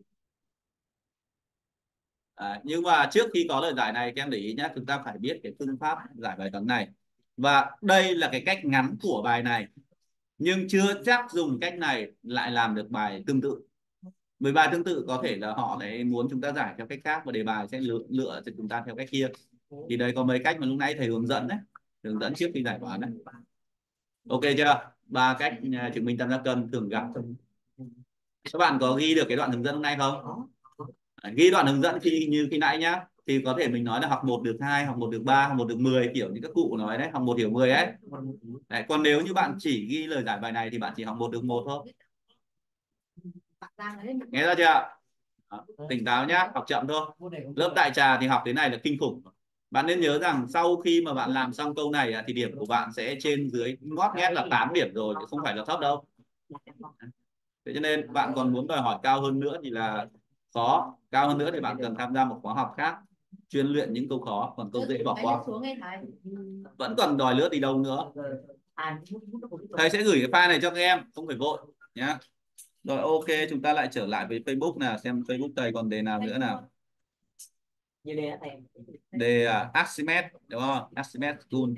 À, nhưng mà trước khi có lời giải này các em để ý nhé, chúng ta phải biết cái phương pháp giải bài toán này. Và đây là cái cách ngắn của bài này, nhưng chưa chắc dùng cách này lại làm được bài tương tự. Bởi bài tương tự có thể là họ lại muốn chúng ta giải theo cách khác và đề bài sẽ lựa, lựa cho chúng ta theo cách kia. Thì đây có mấy cách mà lúc nãy thầy hướng dẫn đấy, hướng dẫn trước khi giải toán đấy. Ok chưa? Ba cách à, chứng minh tam giác cân thường gặp. Các bạn có ghi được cái đoạn hướng dẫn hôm nay không? À, ghi đoạn hướng dẫn khi như khi nãy nhá, thì có thể mình nói là học một được hai, học một được ba, học một được mười, kiểu như các cụ nói đấy, học một hiểu mười ấy. Đấy, còn nếu như bạn chỉ ghi lời giải bài này thì bạn chỉ học một được một thôi. Nghe ra chưa? Đó, tỉnh táo nhá, học chậm thôi. Lớp đại trà thì học thế này là kinh khủng. Bạn nên nhớ rằng sau khi mà bạn làm xong câu này thì điểm của bạn sẽ trên dưới ngót nghét là tám điểm rồi, chứ không phải là thấp đâu. Thế cho nên bạn còn muốn đòi hỏi cao hơn nữa thì là khó. Cao hơn nữa thì bạn cần tham gia một khóa học khác chuyên luyện những câu khó, còn câu dễ bỏ qua. Vẫn còn đòi lướt đi đâu nữa. Thầy sẽ gửi cái file này cho các em, không phải vội nhá. Rồi ok, chúng ta lại trở lại với Facebook nào, xem Facebook thầy còn đề nào nữa nào. Đề uh, Archimedes đúng không? Archimedes tool.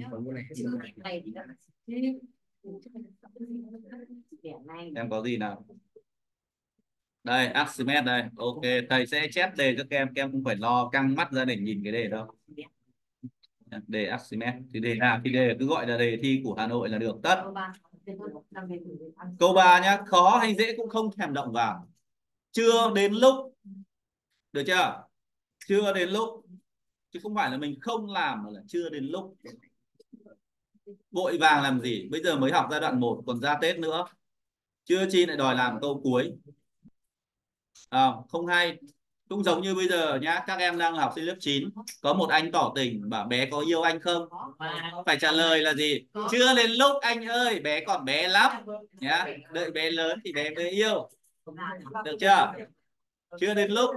Em có gì nào? Đây Archimedes đây. Ok, thầy sẽ chép đề cho các em, các em không phải lo căng mắt ra để nhìn cái đề đâu. Đề Archimedes thì đề nào thì đề cứ gọi là đề thi của Hà Nội là được tất. Câu ba nhá, khó hay dễ cũng không thèm động vào. Chưa đến lúc. Được chưa? Chưa đến lúc. Chứ không phải là mình không làm mà là chưa đến lúc. Vội vàng làm gì? Bây giờ mới học giai đoạn một còn ra Tết nữa. Chưa chi lại đòi làm câu cuối. À, không hay. Cũng giống như bây giờ nhá, các em đang học sinh lớp chín, có một anh tỏ tình bảo bé có yêu anh không? Phải trả lời là gì? Chưa đến lúc anh ơi, bé còn bé lắm nhá. Đợi bé lớn thì bé mới yêu. Được chưa? Chưa đến lúc.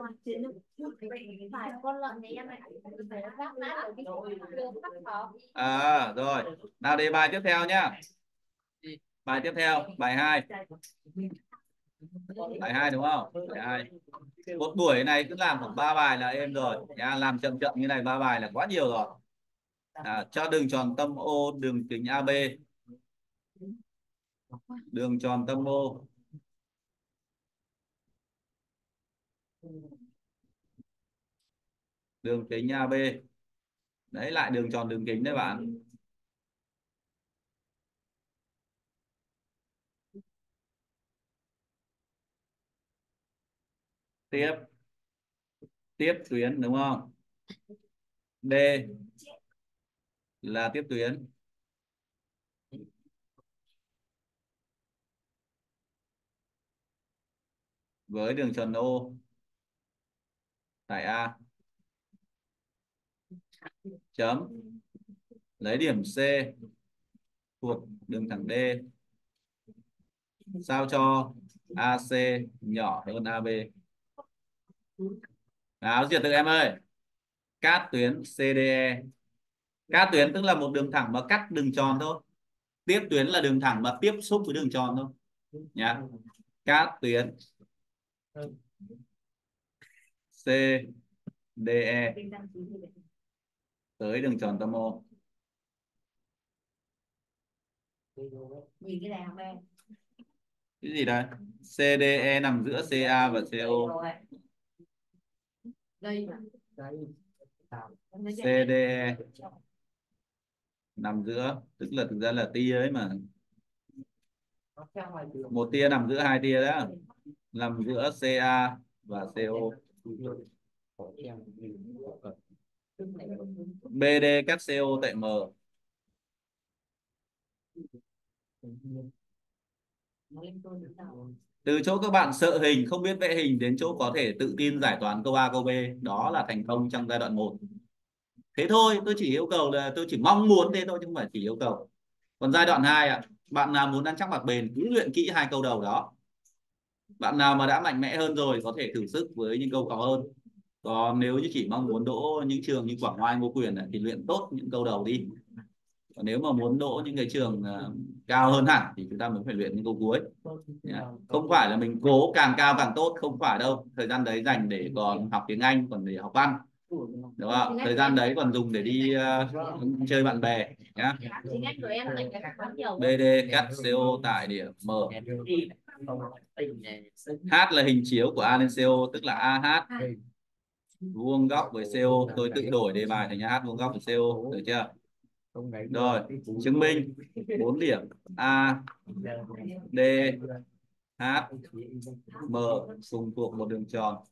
À rồi, nào đề bài tiếp theo nhá. Bài tiếp theo, bài hai. Bài hai đúng không? Bài hai. Một buổi này cứ làm khoảng ba bài là êm rồi nha. Làm chậm chậm như này ba bài là quá nhiều rồi. À, cho đường tròn tâm O, đường kính a bê. Đường tròn tâm O, đường kính a bê. Đấy, lại đường tròn đường kính đấy bạn. Tiếp tiếp tuyến đúng không? D là tiếp tuyến. Với đường tròn O tại A. Chấm. Lấy điểm C thuộc đường thẳng D. Sao cho a xê nhỏ hơn a bê. Nào diệt từ em ơi. Cát tuyến xê đê e. Cát tuyến tức là một đường thẳng mà cắt đường tròn thôi. Tiếp tuyến là đường thẳng mà tiếp xúc với đường tròn thôi nhá. Cát tuyến xê đê e tới đường tròn tâm O. Cái gì đây? xê đê e nằm giữa xê a và xê ô. xê đê e nằm giữa, tức là thực ra là tia ấy mà. Một tia nằm giữa hai tia đó, nằm giữa xê a và xê ô. bê đê cắt xê ô tại M. Từ chỗ các bạn sợ hình, không biết vẽ hình đến chỗ có thể tự tin giải toán câu A câu B, đó là thành công trong giai đoạn một. Thế thôi, tôi chỉ yêu cầu là tôi chỉ mong muốn thế thôi chứ không phải chỉ yêu cầu. Còn giai đoạn hai ạ, bạn nào muốn ăn chắc mặc bền cứ luyện kỹ hai câu đầu đó. Bạn nào mà đã mạnh mẽ hơn rồi có thể thử sức với những câu khó hơn. Còn nếu như chỉ mong muốn đỗ những trường như Quảng Oai, Ngô Quyền thì luyện tốt những câu đầu đi. Còn nếu mà muốn đỗ những cái trường uh, cao hơn hẳn thì chúng ta mới phải luyện những câu cuối. Yeah. Không phải là mình cố càng cao càng tốt, không phải đâu. Thời gian đấy dành để còn học tiếng Anh, còn để học văn, đúng không? Thời gian đấy còn dùng để đi uh, chơi bạn bè nhá. bê đê cắt xê ô tại điểm M. H là hình chiếu của A lên xê ô, tức là a hát vuông góc với xê ô, tôi tự đổi đề bài thành nhà hát vuông góc với xê ô, được chưa? Rồi, chứng minh bốn điểm A, D, H, M cùng thuộc một đường tròn.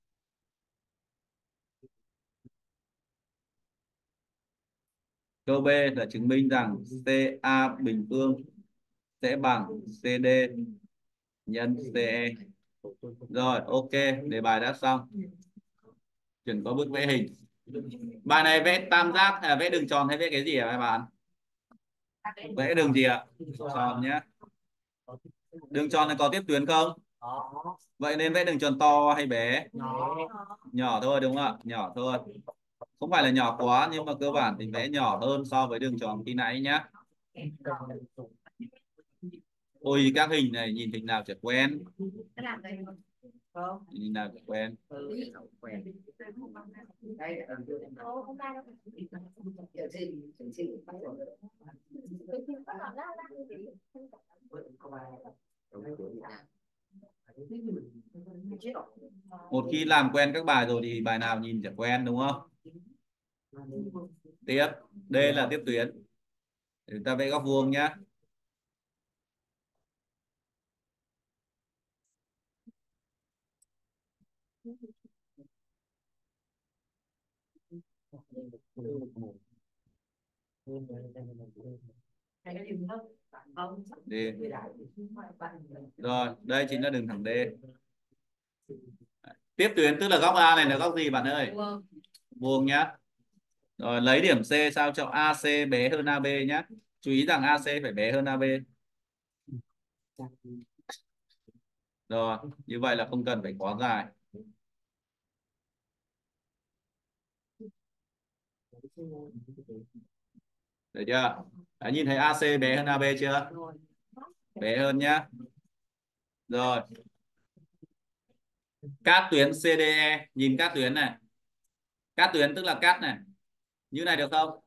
Câu B là chứng minh rằng xê a bình phương sẽ bằng xê đê nhân xê e. Rồi, ok, đề bài đã xong. Chuyển qua bước vẽ hình. Bài này vẽ tam giác hay là vẽ đường tròn hay vẽ cái gì hả các bạn? Vẽ đường gì ạ? Tròn nhé. Đường tròn này có tiếp tuyến không? Vậy nên vẽ đường tròn to hay bé? Nhỏ thôi đúng không ạ? Nhỏ thôi. Không phải là nhỏ quá nhưng mà cơ bản thì vẽ nhỏ hơn so với đường tròn khi nãy nhá. Ôi các hình này nhìn hình nào chả quen. Nhìn nào chả quen. Một khi làm quen các bài rồi thì bài nào nhìn chả quen đúng không? Tiếp, đây là tiếp tuyến. Chúng ta vẽ góc vuông nhá. D. Rồi, đây chính là đường thẳng D. Tiếp tuyến tức là góc A này là góc gì bạn ơi? Vuông nhá. Rồi lấy điểm C sao cho a xê bé hơn a bê nhá. Chú ý rằng a xê phải bé hơn a bê. Rồi, như vậy là không cần phải quá dài. Được chưa? Đã nhìn thấy a xê bé hơn a bê chưa? Bé hơn nhá. Rồi. Cát tuyến xê đê e, nhìn cát tuyến này. Cát tuyến tức là cát này. Như này được không?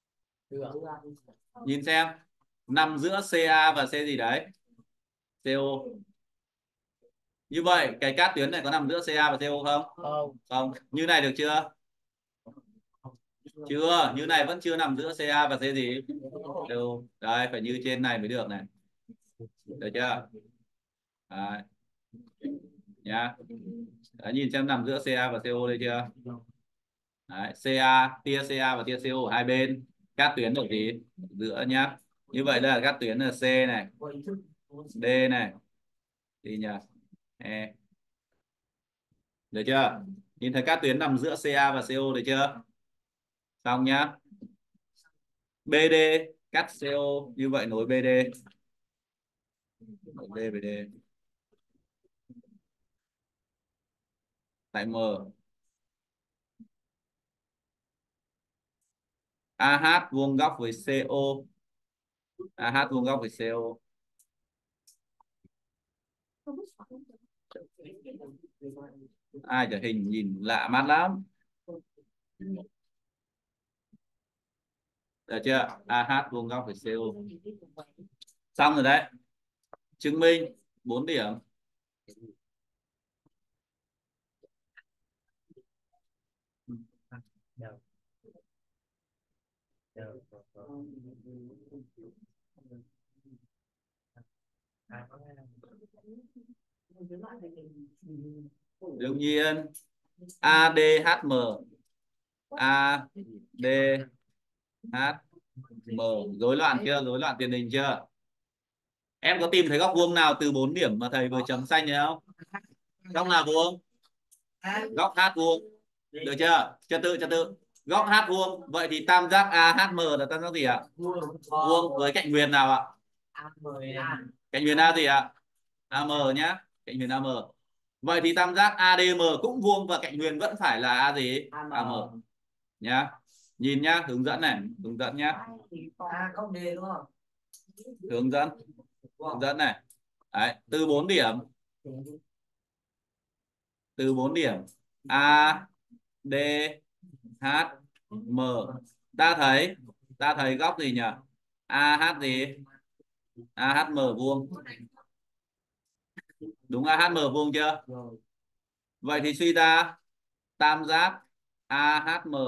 Nhìn xem. Nằm giữa xê a và C gì đấy? xê ô. Như vậy cái cát tuyến này có nằm giữa xê a và xê ô không? Không. Không. Như này được chưa? Chưa, như này vẫn chưa nằm giữa xê a và C gì? Đâu. Đây, phải như trên này mới được này. Được chưa? Đấy. Nhá. Đấy, nhìn xem nằm giữa xê a và xê ô đây chưa? Đấy, xê a, tia xê a và tia xê ô ở hai bên. Cát tuyến ở gì? Giữa nhá. Như vậy là cát tuyến là C này, D này, đi nhỉ? E. Được chưa? Nhìn thấy cát tuyến nằm giữa xê a và xê ô được chưa? Xong nhá. bê đê cắt xê ô, như vậy nối bê đê. Nối D với D. Tại M. a hát vuông góc với xê ô. a hát vuông góc với xê ô. Ai chả hình nhìn lạ mắt lắm. Được chưa? a hát vuông góc với xê ô. Xong rồi đấy. Chứng minh bốn điểm. Đương nhiên a đê hát em, a đê hát em rối loạn chưa? Rối loạn tiền đình chưa? Em có tìm thấy góc vuông nào từ bốn điểm mà thầy vừa chấm xanh đấy không? Góc nào vuông? Góc H vuông. Được chưa? Trật tự trật tự. Góc H vuông. Vậy thì tam giác a hát em là tam giác gì ạ? Vuông với cạnh huyền nào ạ? Cạnh huyền A gì ạ? a em nhá. Cạnh huyền a em. Vậy thì tam giác a đê em cũng vuông và cạnh huyền vẫn phải là a gì? a em nhá. Nhìn nhá, hướng dẫn này, hướng dẫn nhá. Hướng dẫn. Hướng dẫn này. Đấy, từ bốn điểm. Từ bốn điểm A D H M, ta thấy ta thấy góc gì nhỉ? a hát gì? a hát em vuông. Đúng a hát em vuông chưa? Vậy thì suy ra tam giác a hát em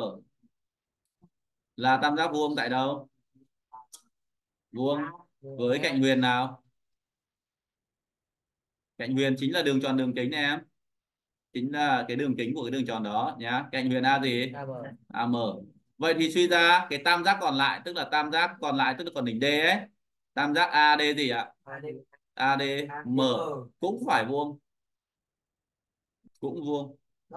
là tam giác vuông tại đâu? Vuông với cạnh huyền nào? Cạnh huyền chính là đường tròn đường kính này em, chính là cái đường kính của cái đường tròn đó nhá. Cạnh huyền A gì? a em. Vậy thì suy ra cái tam giác còn lại, tức là tam giác còn lại tức là còn đỉnh D ấy, tam giác a đê gì ạ? a đê em cũng phải vuông, cũng vuông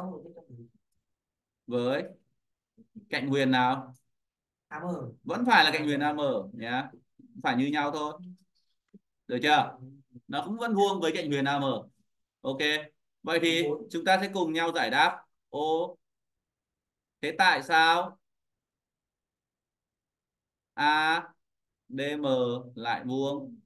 với cạnh huyền nào? Vẫn phải là cạnh huyền a em nhá, phải như nhau thôi, được chưa? Nó cũng vẫn vuông với cạnh huyền a em. Ok, vậy thì chúng ta sẽ cùng nhau giải đáp. Ô, thế tại sao a đê em lại vuông?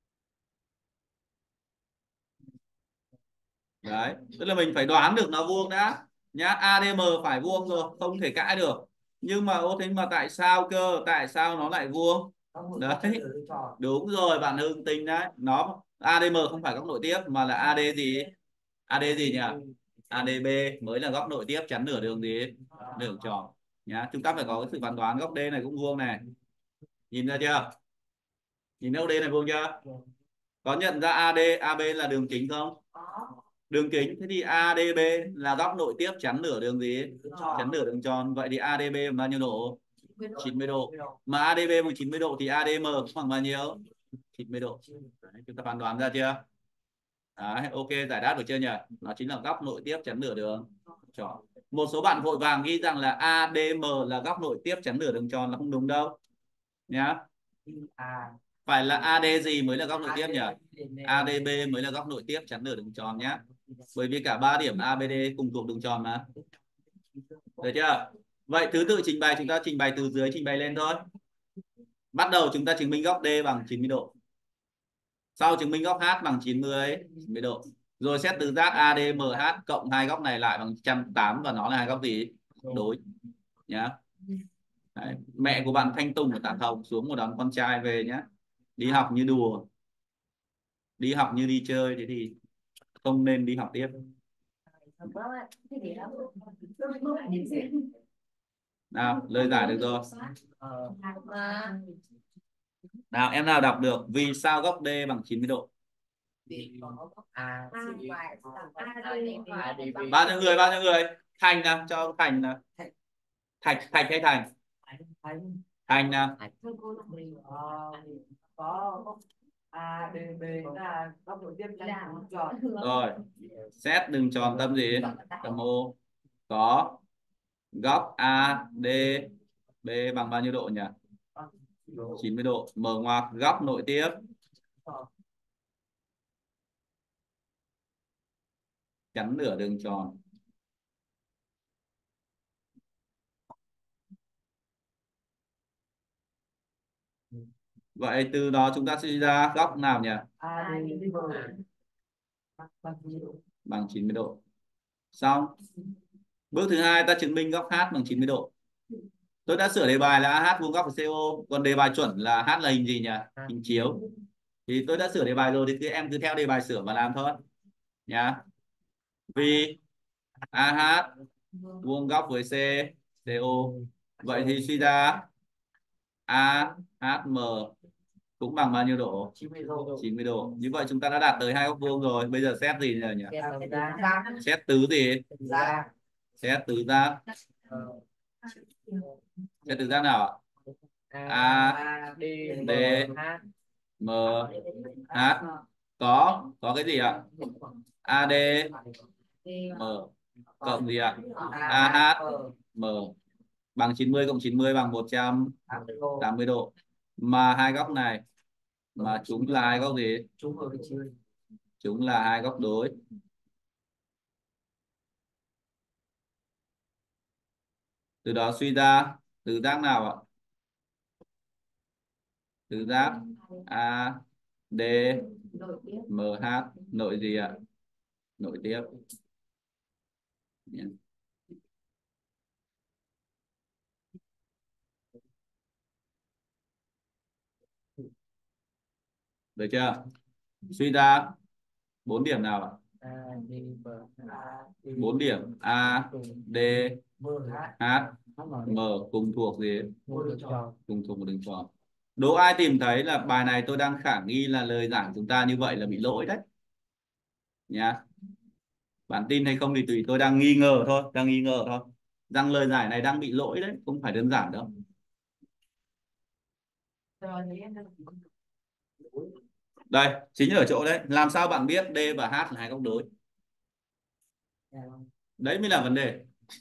Đấy, tức là mình phải đoán được nó vuông đã nhá. a đê em phải vuông rồi, không thể cãi được. Nhưng mà ô thế mà tại sao cơ? Tại sao nó lại vuông? Đấy, đúng rồi, bạn Hưng tính đấy. Nó a đê em không phải góc nội tiếp mà là a đê gì? a đê gì nhỉ? a đê bê mới là góc nội tiếp chắn nửa đường gì? Đường tròn nhá. Chúng ta phải có cái sự phán đoán góc D này cũng vuông này. Nhìn ra chưa? Nhìn góc D này vuông chưa? Có nhận ra a đê, a bê là đường kính không? Đường kính, thế thì a đê bê là góc nội tiếp chắn nửa đường gì? Chắn nửa đường tròn. Vậy thì a đê bê bằng bao nhiêu độ? chín mươi độ. Mà a đê bê bằng chín mươi độ thì a đê em cũng bằng bao nhiêu? chín mươi độ. Đấy, chúng ta phán đoán ra chưa? Đấy, ok, giải đáp được chưa nhỉ? Nó chính là góc nội tiếp chắn nửa đường tròn. Một số bạn vội vàng ghi rằng là a đê em là góc nội tiếp chắn nửa đường tròn là không đúng đâu nhá. Phải là a đê gì mới là góc nội tiếp nhỉ? a đê bê mới là góc nội tiếp chắn nửa đường tròn nhá. Bởi vì cả ba điểm a bê đê cùng thuộc đường tròn mà. Được chưa? Vậy thứ tự trình bày chúng ta trình bày từ dưới trình bày lên thôi. Bắt đầu chúng ta chứng minh góc D bằng chín mươi độ. Sau chứng minh góc H bằng chín mươi, chín mươi độ. Rồi xét từ giác a đê em hát cộng hai góc này lại bằng một trăm tám mươi và nó là hai góc gì? Đối nhá. Đấy. Mẹ của bạn Thanh Tùng ở Tản Hồng xuống một đón con trai về nhá. Đi học như đùa, đi học như đi chơi, thế thì không nên đi học tiếp. Nào, lời giải được rồi. Nào, em nào đọc được vì sao góc D bằng chín mươi độ? Bao nhiêu người, bao nhiêu người? Thành nào, cho Thành nào. Thạch, Thạch hay Thành? Thành nào. Có a đê bê là góc nội tiếp chắn đường tròn. Rồi, xét đường tròn tâm gì? Tâm O. Có góc a đê bê bằng bao nhiêu độ nhỉ? chín mươi độ. Mở ngoặc góc nội tiếp chắn nửa đường tròn. Vậy từ đó chúng ta suy ra góc nào nhỉ? Bằng chín mươi độ. Xong. Bước thứ hai ta chứng minh góc H bằng chín mươi độ. Tôi đã sửa đề bài là a hát vuông góc với xê ô, còn đề bài chuẩn là H là hình gì nhỉ? Hình chiếu. Thì tôi đã sửa đề bài rồi thì cứ em cứ theo đề bài sửa mà làm thôi nhá. Vì a hát vuông góc với C, xê ô. Vậy thì suy ra a hát em cũng bằng bao nhiêu độ? chín mươi độ. Như vậy chúng ta đã đạt tới hai góc vuông rồi. Bây giờ xét gì nhỉ? Xét tứ gì? Xét tứ giác. Xét tứ giác nào ạ? A, D, M, H. Có, có cái gì ạ? a đê, M cộng gì ạ? a hát, M bằng chín mươi cộng chín mươi bằng một trăm tám mươi độ. Mà hai góc này mà chúng là hai góc gì? Chúng là hai góc đối. Từ đó suy ra tứ giác nào ạ? Tứ giác a đê em hát nội gì ạ? Nội tiếp. Được chưa? Suy ra bốn điểm nào ạ? A đi B A đi bốn điểm A, D, M H H, M M cùng thuộc gì? một đường tròn. Cùng thuộc một đường tròn. Đố ai tìm thấy là bài này tôi đang khả nghi là lời giải chúng ta như vậy là bị lỗi đấy nhá. Bạn tin hay không thì tùy, tôi đang nghi ngờ thôi, đang nghi ngờ thôi rằng lời giải này đang bị lỗi đấy, không phải đơn giản đâu. Đây chính ở chỗ đấy, làm sao bạn biết D và H là hai góc đối? Đấy mới là vấn đề.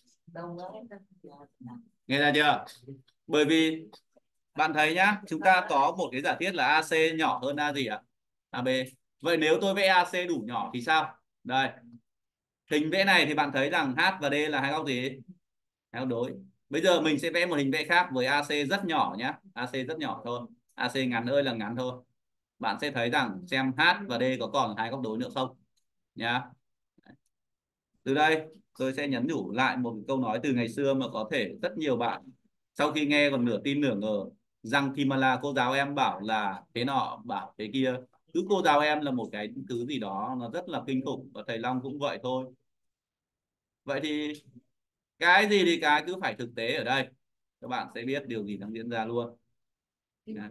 Nghe ra chưa? Bởi vì bạn thấy nhá, chúng ta có một cái giả thiết là a xê nhỏ hơn A gì ạ? a bê. Vậy nếu tôi vẽ a xê đủ nhỏ thì sao? Đây. Hình vẽ này thì bạn thấy rằng H và D là hai góc gì? Hai góc đối. Bây giờ mình sẽ vẽ một hình vẽ khác với a xê rất nhỏ nhá. a xê rất nhỏ thôi. a xê ngắn ơi là ngắn thôi. Bạn sẽ thấy rằng xem H và D có còn hai góc đối nữa không nhá. Từ đây tôi sẽ nhắn nhủ lại một câu nói từ ngày xưa mà có thể rất nhiều bạn sau khi nghe còn nửa tin nửa ngờ, rằng thì mà là cô giáo em bảo là thế nọ bảo thế kia, cứ cô giáo em là một cái thứ gì đó nó rất là kinh khủng, và thầy Long cũng vậy thôi. Vậy thì cái gì thì cái cứ phải thực tế ở đây, các bạn sẽ biết điều gì đang diễn ra luôn. Đấy.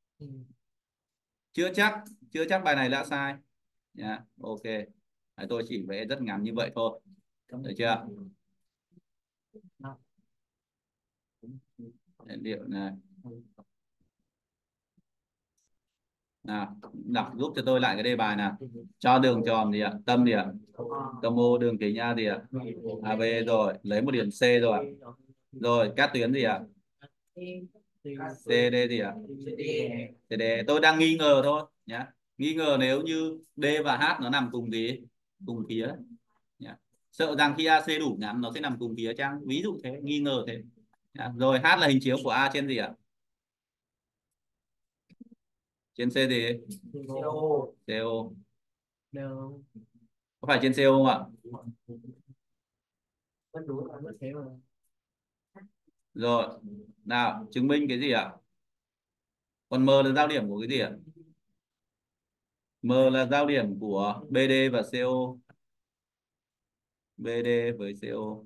Chưa chắc chưa chắc bài này đã sai nha. Ok. Đấy, tôi chỉ vẽ rất ngắn như vậy thôi, được chưa? Liệu này nào, đọc giúp cho tôi lại cái đề bài nào. Cho đường tròn gì ạ? Tâm gì ạ? Tâm O đường kính A gì ạ? a bê rồi, lấy một điểm C rồi. Rồi cát tuyến gì ạ? xê đê gì ạ? xê đê. Tôi đang nghi ngờ thôi nhá. Nghi ngờ nếu như D và H nó nằm cùng gì? Cùng phía nhá. Sợ rằng khi a xê đủ ngắn nó sẽ nằm cùng phía chăng? Ví dụ thế, nghi ngờ thế. Nhá. Rồi H là hình chiếu của A trên gì ạ? Trên C gì? xê ô. Có phải trên xê ô không ạ? Rồi, nào chứng minh cái gì ạ? Còn M là giao điểm của cái gì ạ? M là giao điểm của bê đê và xê ô. bê đê với xê ô.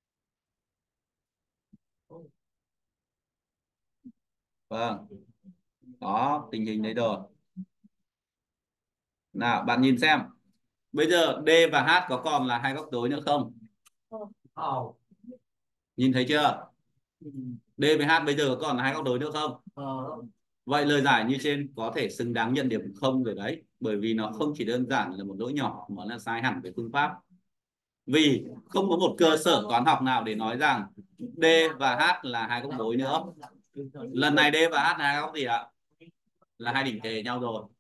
Vâng. Đó, tình hình đấy rồi. Nào, bạn nhìn xem. Bây giờ D và H có còn là hai góc đối nữa không? Nhìn thấy chưa? D với H bây giờ có còn là hai góc đối nữa không? Vậy lời giải như trên có thể xứng đáng nhận điểm không rồi đấy. Bởi vì nó không chỉ đơn giản là một lỗi nhỏ mà là sai hẳn về phương pháp. Vì không có một cơ sở toán học nào để nói rằng D và H là hai góc đối nữa. Lần này D và H là hai góc gì ạ? Là hai đỉnh kề nhau rồi.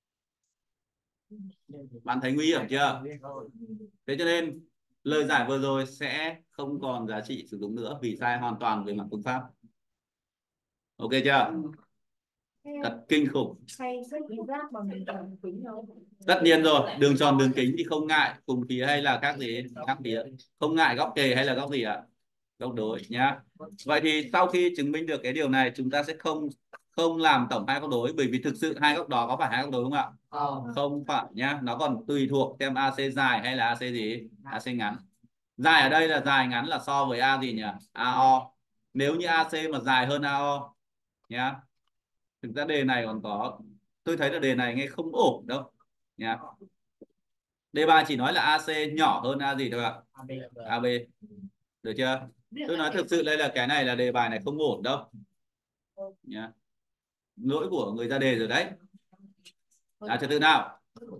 Bạn thấy nguy hiểm chưa? Thế cho nên lời giải vừa rồi sẽ không còn giá trị sử dụng nữa vì sai hoàn toàn về mặt phương pháp. Ok chưa? Thật kinh khủng. Tất nhiên rồi, đường tròn đường kính thì không ngại cùng phía hay là khác gì? Khác phía. Không ngại góc kề hay là góc gì ạ? Góc đối nhá. Vậy thì sau khi chứng minh được cái điều này, chúng ta sẽ không không làm tổng hai góc đối, bởi vì thực sự hai góc đó có phải hai góc đối không ạ? Không phải nhá, nó còn tùy thuộc xem a xê dài hay là a xê gì? a xê ngắn. Dài ở đây là dài ngắn là so với A gì nhỉ? a o. Nếu như a xê mà dài hơn a o nhá. Thực ra đề này còn có, tôi thấy là đề này nghe không ổn đâu nhá. Đề bài chỉ nói là a xê nhỏ hơn A gì thôi ạ? a bê. Được chưa? Tôi nói thực sự đây là cái này là đề bài này không ổn đâu nhá. Lỗi của người ra đề rồi đấy. À, trật tự nào.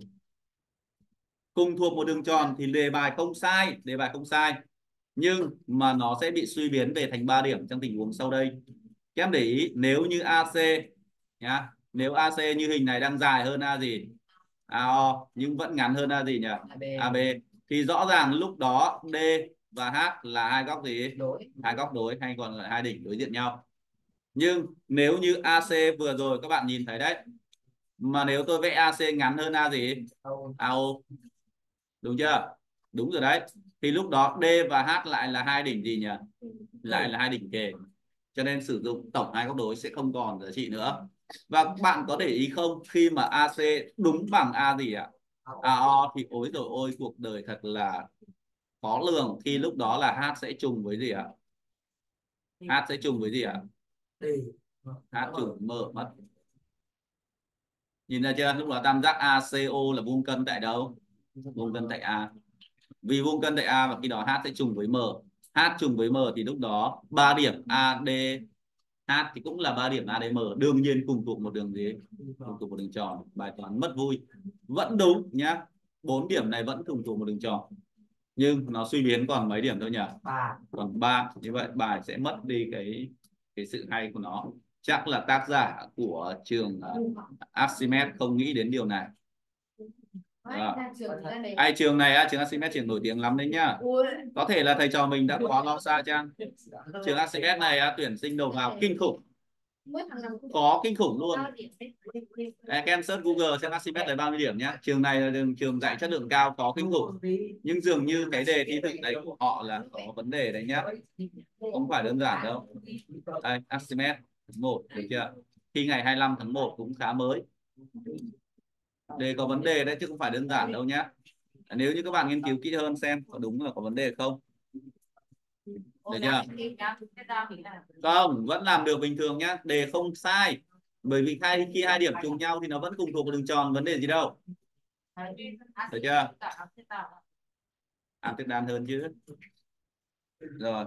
Cùng thuộc một đường tròn thì đề bài không sai, đề bài không sai. Nhưng mà nó sẽ bị suy biến về thành ba điểm trong tình huống sau đây. Các em để ý, nếu như a xê nhá, nếu a xê như hình này đang dài hơn A gì? a o nhưng vẫn ngắn hơn A gì nhỉ? a bê. Thì rõ ràng lúc đó D và H là hai góc gì? Đối. Hai góc đối hay còn là hai đỉnh đối diện nhau. Nhưng nếu như a xê vừa rồi các bạn nhìn thấy đấy, mà nếu tôi vẽ a xê ngắn hơn A gì? a o. Đúng chưa? Đúng rồi đấy. Thì lúc đó D và H lại là hai đỉnh gì nhỉ? Lại là hai đỉnh kề. Cho nên sử dụng tổng hai góc đối sẽ không còn giá trị nữa. Và bạn có để ý không, khi mà a xê đúng bằng A gì ạ? a o thì ối rồi ôi, cuộc đời thật là khó lường, khi lúc đó là h sẽ trùng với gì ạ? H sẽ trùng với gì ạ? H trùng m mất. Nhìn ra chưa? Lúc đó tam giác a xê o là vuông cân tại đâu? Vuông cân tại A. Vì vuông cân tại A và khi đó H sẽ trùng với M. H trùng với M thì lúc đó ba điểm a đê H thì cũng là ba điểm a đê em, đương nhiên cùng thuộc một đường gì? Cùng thuộc một đường tròn. Bài toán mất vui. Vẫn đúng nhá. Bốn điểm này vẫn cùng thuộc một đường tròn. Nhưng nó suy biến còn mấy điểm thôi nhỉ? Còn ba. Như vậy bài sẽ mất đi cái cái sự hay của nó. Chắc là tác giả của trường uh, Archimedes không nghĩ đến điều này. À. Ai trường này á, trường Archimedes trường nổi tiếng lắm đấy nhá. Có thể là thầy trò mình đã có lo xa chăng? Trường Archimedes này á, tuyển sinh đầu vào kinh khủng, có kinh khủng luôn. Đấy, các em search Google xem Archimedes lấy bao nhiêu điểm nhá. Trường này là trường, trường dạy chất lượng cao, có kinh khủng. Nhưng dường như cái đề thi thực đấy của họ là có vấn đề đấy nhá, không phải đơn giản đâu. Đây, Archimedes một, được chưa? Thi ngày hai mươi lăm tháng một cũng khá mới. Đề có vấn đề đấy chứ không phải đơn giản đâu nhá. Nếu như các bạn nghiên cứu kỹ hơn xem có đúng là có vấn đề không. Được chưa? Không, vẫn làm được bình thường nhá. Đề không sai. Bởi vì hai khi hai điểm trùng nhau thì nó vẫn cùng thuộc một đường tròn, vấn đề gì đâu. Được chưa? Amsterdam hơn chứ. Rồi.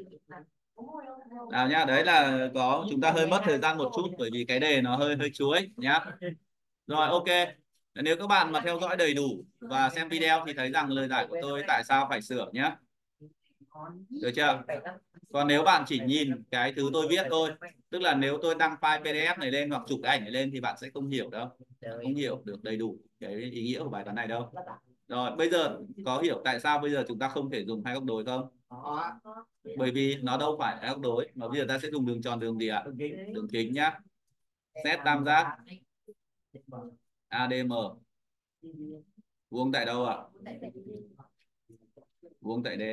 Nào nhá, đấy là có chúng ta hơi mất thời gian một chút bởi vì cái đề nó hơi hơi chuối nhá. Rồi, ok. Nếu các bạn mà theo dõi đầy đủ và xem video thì thấy rằng lời giải của tôi tại sao phải sửa nhá. Được chưa? Còn nếu bạn chỉ nhìn cái thứ tôi viết thôi, tức là nếu tôi đăng file pê đê ép này lên hoặc chụp cái ảnh này lên thì bạn sẽ không hiểu đâu, không hiểu được đầy đủ cái ý nghĩa của bài toán này đâu. Rồi, bây giờ có hiểu tại sao bây giờ chúng ta không thể dùng hai góc đối không? Bởi vì nó đâu phải là góc đối, mà bây giờ ta sẽ dùng đường tròn, đường gì ạ? Đường kính nhá. Xét tam giác a đê em vuông tại đâu ạ? Vuông tại D.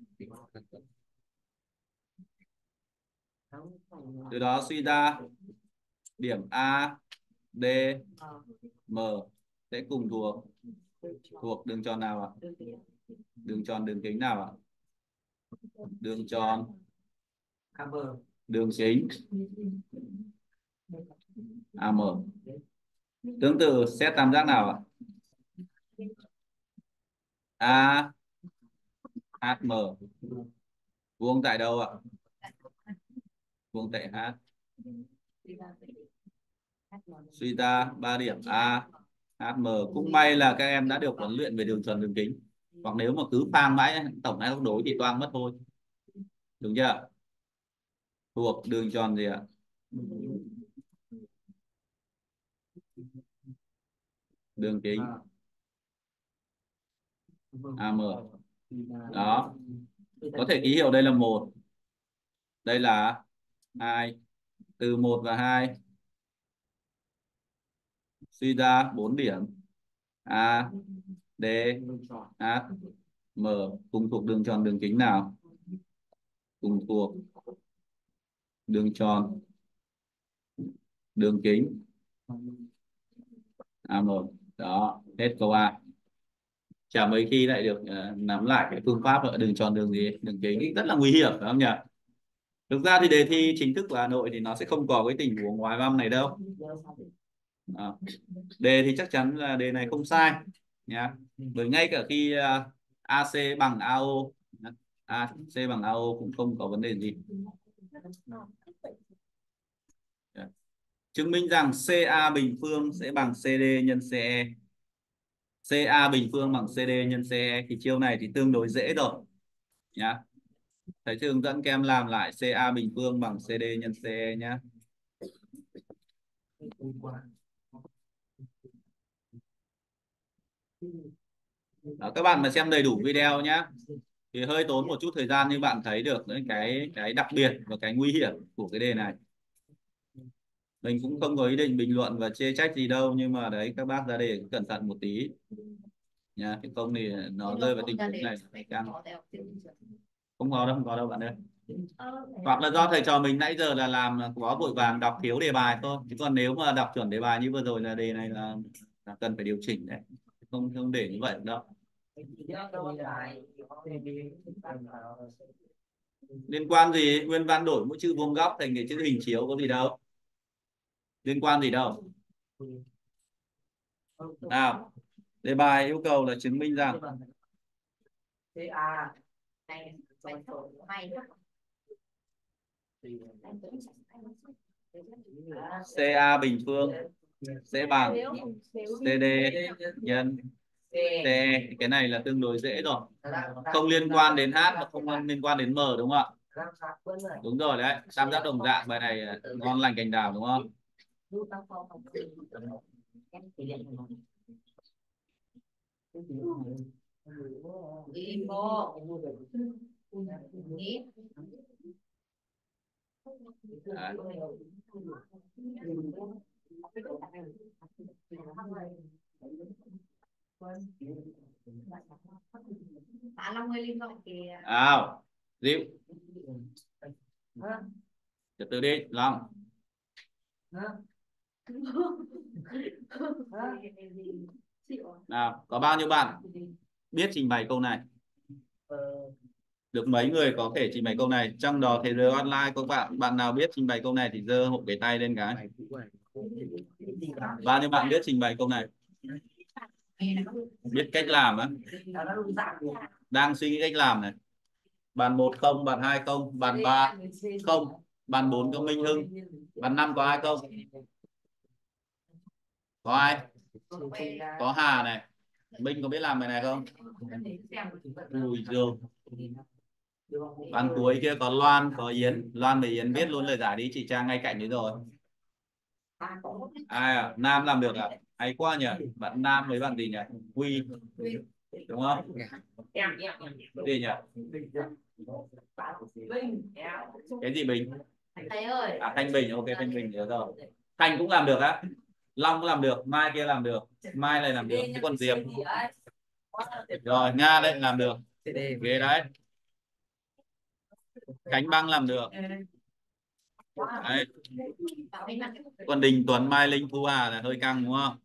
Từ đó suy ra điểm A, D, M sẽ cùng thuộc thuộc đường tròn nào ạ? Đường tròn đường kính nào ạ? Đường tròn đường kính a em. Tương tự xét tam giác nào ạ? A, hát em vuông tại đâu ạ? Vuông tại H. Suy ra ba điểm A, hát em. Cũng may là các em đã được huấn luyện về đường tròn đường kính. Hoặc nếu mà cứ phang mãi tổng hai góc đối thì toang mất thôi. Đúng chưa? Thuộc đường tròn gì ạ? Đường kính a em. Đó. Có thể ký hiệu đây là một, đây là hai. Từ một và hai suy ra bốn điểm A, D, H, M cùng thuộc đường tròn đường kính nào? Cùng thuộc đường tròn đường kính a em. Đó, hết câu A. Chả mấy khi lại được uh, nắm lại cái phương pháp ở đường tròn đường gì đường kính, rất là nguy hiểm phải không nhỉ? Thực ra thì đề thi chính thức của Hà Nội thì nó sẽ không có cái tình huống ngoài văn này đâu. Đó. Đề thì chắc chắn là đề này không sai nhá. Bởi ngay cả khi uh, a xê bằng a ô, a xê bằng a ô cũng không có vấn đề gì. Chứng minh rằng xê a bình phương sẽ bằng xê đê nhân xê e. xê a bình phương bằng xê đê nhân xê e thì chiêu này thì tương đối dễ rồi nhá. Thầy sẽ hướng dẫn các em làm lại xê a bình phương bằng xê đê nhân xê e nhá. Đó, các bạn mà xem đầy đủ video nhá thì hơi tốn một chút thời gian nhưng bạn thấy được những cái cái đặc biệt và cái nguy hiểm của cái đề này. Mình cũng không có ý định bình luận và chê trách gì đâu, nhưng mà đấy các bác ra đề cẩn thận một tí nha, cái không thì nó rơi vào tình huống này căng. Không có đâu, không có đâu bạn ơi. Hoặc là do thầy trò mình nãy giờ là làm quá vội vàng đọc thiếu đề bài thôi, chứ còn nếu mà đọc chuẩn đề bài như vừa rồi là đề này là, là cần phải điều chỉnh đấy. không không để như vậy đâu. Liên quan gì? Nguyên văn đổi mỗi chữ vuông góc thành cái chữ hình chiếu có gì đâu. Liên quan gì đâu. Nào, đề bài yêu cầu là chứng minh rằng CA này bài sổ của mày đó. ca bình phương sẽ bằng xê đê nhân xê. Cái này là tương đối dễ rồi, không liên quan đến H và không liên quan đến M đúng không ạ? Đúng rồi đấy, tam giác đồng dạng, bài này ngon lành cành đào đúng không? Đi vô. Nghĩ. Đấy. Bạn Long ơi, Linh gọi kìa. Nào, dịu. Từ từ đi, Long. Nào, có bao nhiêu bạn biết trình bày câu này? Được mấy người có thể trình bày câu này? Trong đó thế giới online có bạn bạn nào biết trình bày câu này thì giơ hộ cái tay lên cái. Bao nhiêu bạn biết trình bày câu này? Biết cách làm á? Đang suy nghĩ cách làm này. Bàn một không, bàn hai không, bàn ba không, bàn bốn có Minh Hưng, bàn năm có ai không? Có ai? Có Hà này. Minh có biết làm bài này không? Ui giời. Bàn cuối kia có Loan, có Yến. Loan và Yến viết luôn lời giải đi, chị Trang ngay cạnh đấy rồi. Ai à? Nam làm được à? Hay quá nhỉ. Bạn Nam với bạn gì nhỉ? Quy đúng không? Gì nhỉ? Cái gì Bình? Thầy ơi. À Thanh Bình, ok Thanh Bình nhớ rồi. Thanh cũng làm được á. Long cũng làm được, Mai kia làm được, Mai này làm được, chứ còn Diệp. Rồi Nga đây làm được. Ghê đấy. Khánh Băng làm được. Đấy. Còn Đình Tuấn, Mai Linh, Thu Hà là hơi căng đúng không?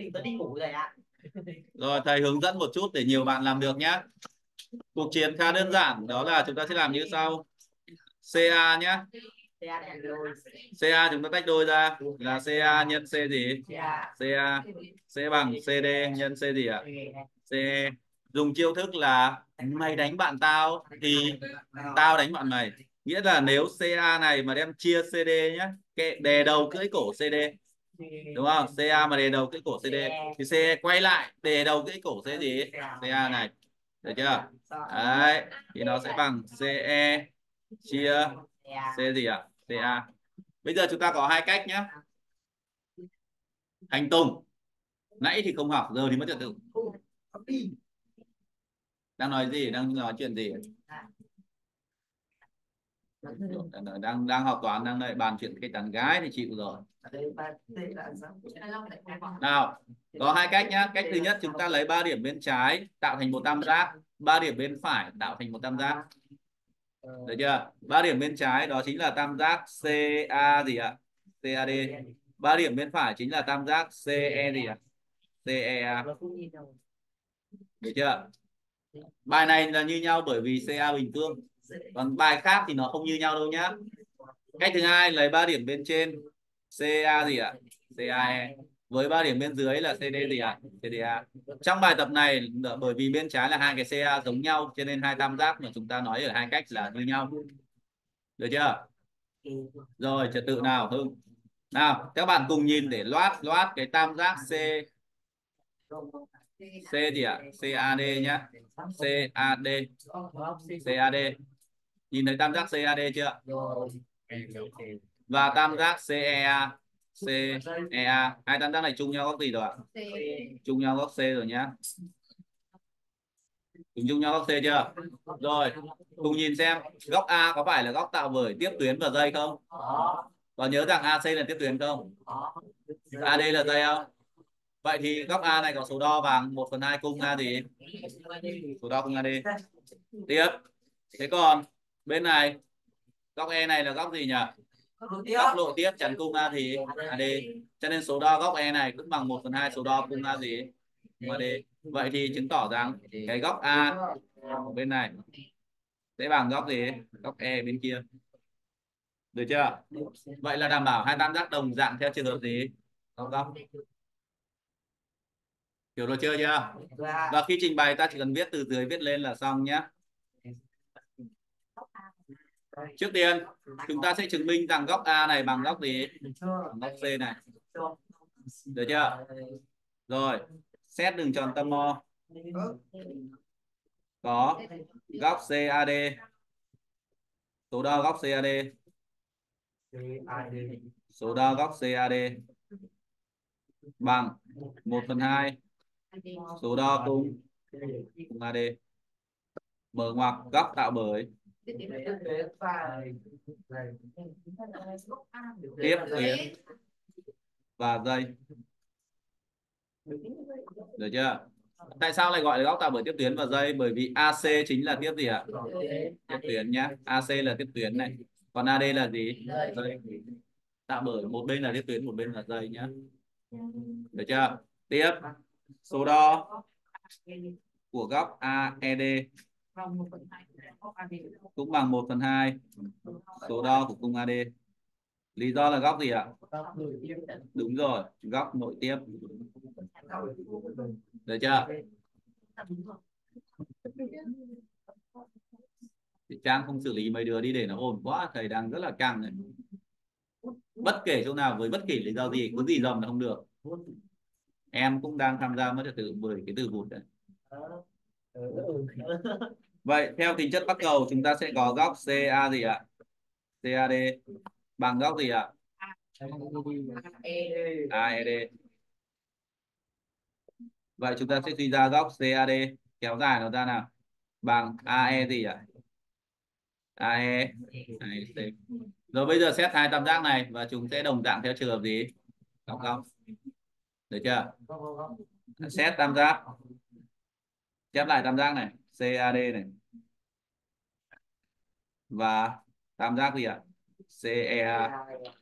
Rồi thầy hướng dẫn một chút để nhiều bạn làm được nhé. Cuộc chiến khá đơn giản, đó là chúng ta sẽ làm như sau. ca nhé. ca chúng ta tách đôi ra là ca nhân c gì? Ca sẽ bằng cd nhân c gì ạ? Ce. Dùng chiêu thức là mày đánh bạn tao thì tao đánh bạn mày. Nghĩa là nếu ca này mà đem chia cd nhé, cái đè đầu cưỡi cổ cd đúng không? ca mà đè đầu cưỡi cổ cd thì ce quay lại đè đầu cưỡi cổ sẽ gì? Ca này, được chưa? Đấy thì nó sẽ bằng ce chia c gì ạ? Ca. Bây giờ chúng ta có hai cách nhé. Hành Tùng nãy thì không học, giờ thì mất trật tự. Đang nói gì? Đang nói chuyện gì? đang đang, đang học toán, đang đợi bàn chuyện cái tán gái thì chịu rồi. Nào, có hai cách nhá. Cách thứ nhất, chúng ta lấy ba điểm bên trái tạo thành một tam giác, ba điểm bên phải tạo thành một tam giác. Được chưa? Ba điểm bên trái đó chính là tam giác ca gì ạ? cad. Ba điểm bên phải chính là tam giác ce gì ạ? cea. Được chưa? Bài này là như nhau bởi vì ca bình phương. Còn bài khác thì nó không như nhau đâu nhá. Cách thứ hai, lấy ba điểm bên trên ca gì ạ? cae. Với ba điểm bên dưới là cd gì ạ? cda. Trong bài tập này bởi vì bên trái là hai cái ca giống nhau cho nên hai tam giác mà chúng ta nói ở hai cách là như nhau. Được chưa? Rồi trật tự nào Hưng. Nào, các bạn cùng nhìn để loát loát cái tam giác C C gì ạ? cad nhá. cad. cad. Nhìn thấy tam giác cad chưa? Và tam giác cea. cea. Hai tam giác này chung nhau góc gì rồi ạ? Chung nhau góc C rồi nhá. Cùng chung nhau góc C chưa? Rồi, cùng nhìn xem góc A có phải là góc tạo bởi tiếp tuyến và dây không? Có nhớ rằng a xê là tiếp tuyến không? a đê là dây không? Vậy thì góc A này có số đo bằng một phần hai cung A gì? Số đo cung a đê. Tiếp. Thế còn bên này góc E này là góc gì nhỉ? Góc lộ tiếp chắn cung A thì a đê. Cho nên số đo góc E này cũng bằng một phần hai số đo cung A gì? cùng a đê. Vậy thì chứng tỏ rằng cái góc A ở bên này sẽ bằng góc gì? Góc E bên kia. Được chưa? Vậy là đảm bảo hai tam giác đồng dạng theo trường hợp gì? Góc góc. Hiểu rồi chưa chưa? Và khi trình bày ta chỉ cần viết từ dưới viết lên là xong nhé. Trước tiên chúng ta sẽ chứng minh rằng góc A này bằng góc gì? Bằng góc C này. Được chưa? Rồi, xét đường tròn tâm O có góc xê a đê. Số đo góc xê a đê. Số đo góc xê a đê bằng một phần hai số đo cung cung a đê. Mở ngoặc góc tạo bởi tiếp tuyến và dây. Được chưa? Tại sao lại gọi là góc tạo bởi tiếp tuyến và dây? Bởi vì a xê chính là tiếp gì ạ? Tiếp tuyến nhá. a xê là tiếp tuyến này. Còn a đê là gì? Dây. Tạo bởi một bên là tiếp tuyến, một bên là dây nhá. Được chưa? Tiếp số đo của góc a e đê cũng bằng một phần hai số đo của cung a đê. Lý do là góc gì ạ? Đúng rồi, góc nội tiếp. Được chưa? Thì Trang không xử lý mấy đứa đi để nó ổn quá, thầy đang rất là căng này. Bất kể chỗ nào với bất kỳ lý do gì cứ gì dầm là không được. Em cũng đang tham gia mất trật tự bởi cái từ vụt đấy. Vậy theo tính chất bắc cầu chúng ta sẽ có góc xê a gì ạ? xê a đê bằng góc gì ạ? a e đê. Vậy chúng ta sẽ suy ra góc xê a đê kéo dài nó ra nào? Bằng a e gì ạ? a e. Rồi bây giờ xét hai tam giác này và chúng sẽ đồng dạng theo trường hợp gì? Góc góc. Được chưa? Xét tam giác. Chép lại tam giác này, xê a đê này. Và tam giác gì ạ? xê e a.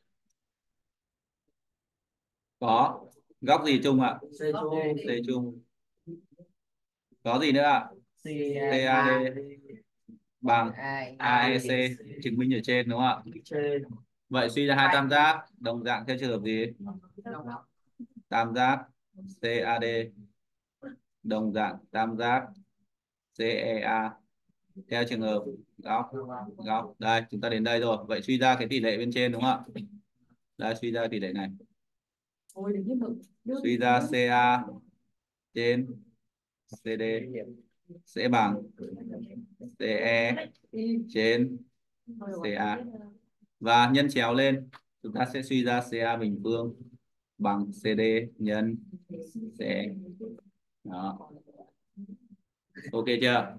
Có góc gì chung ạ? C chung. Có gì nữa ạ? xê a đê bằng a e xê, chứng minh ở trên đúng không ạ? Vậy suy ra hai tam giác đồng dạng theo trường hợp gì? Tam giác xê a đê đồng dạng tam giác xê e a theo trường hợp góc góc. Đây chúng ta đến đây rồi. Vậy suy ra cái tỷ lệ bên trên đúng không ạ? Đây suy ra tỷ lệ này. Suy ra xê a trên xê đê sẽ bằng xê e trên xê a. Và nhân chéo lên chúng ta sẽ suy ra xê a bình phương bằng xê đê nhân xê e. Đó. Ok chưa?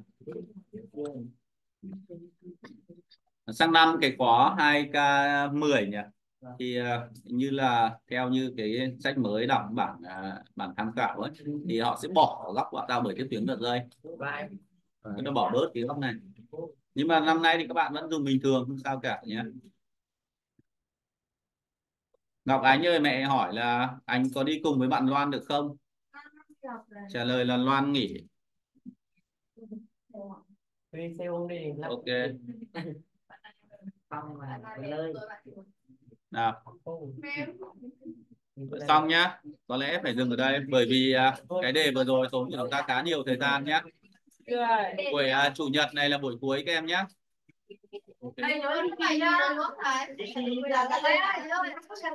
Sang năm cái khóa hai k mười nhỉ? Thì uh, như là theo như cái sách mới đọc bản uh, bản tham khảo ấy thì họ sẽ bỏ góc tạo tạo bởi tiếp tuyến và dây. Nó bỏ bớt cái góc này. Nhưng mà năm nay thì các bạn vẫn dùng bình thường không sao cả nhé. Ngọc Ánh ơi, mẹ hỏi là anh có đi cùng với bạn Loan được không? Trả lời là Loan nghỉ. Ok. Nào. Xong nhá. Có lẽ phải dừng ở đây bởi vì uh, cái đề vừa rồi tốn của chúng ta khá nhiều thời gian nhé. Buổi uh, chủ nhật này là buổi cuối các em nhé. Okay.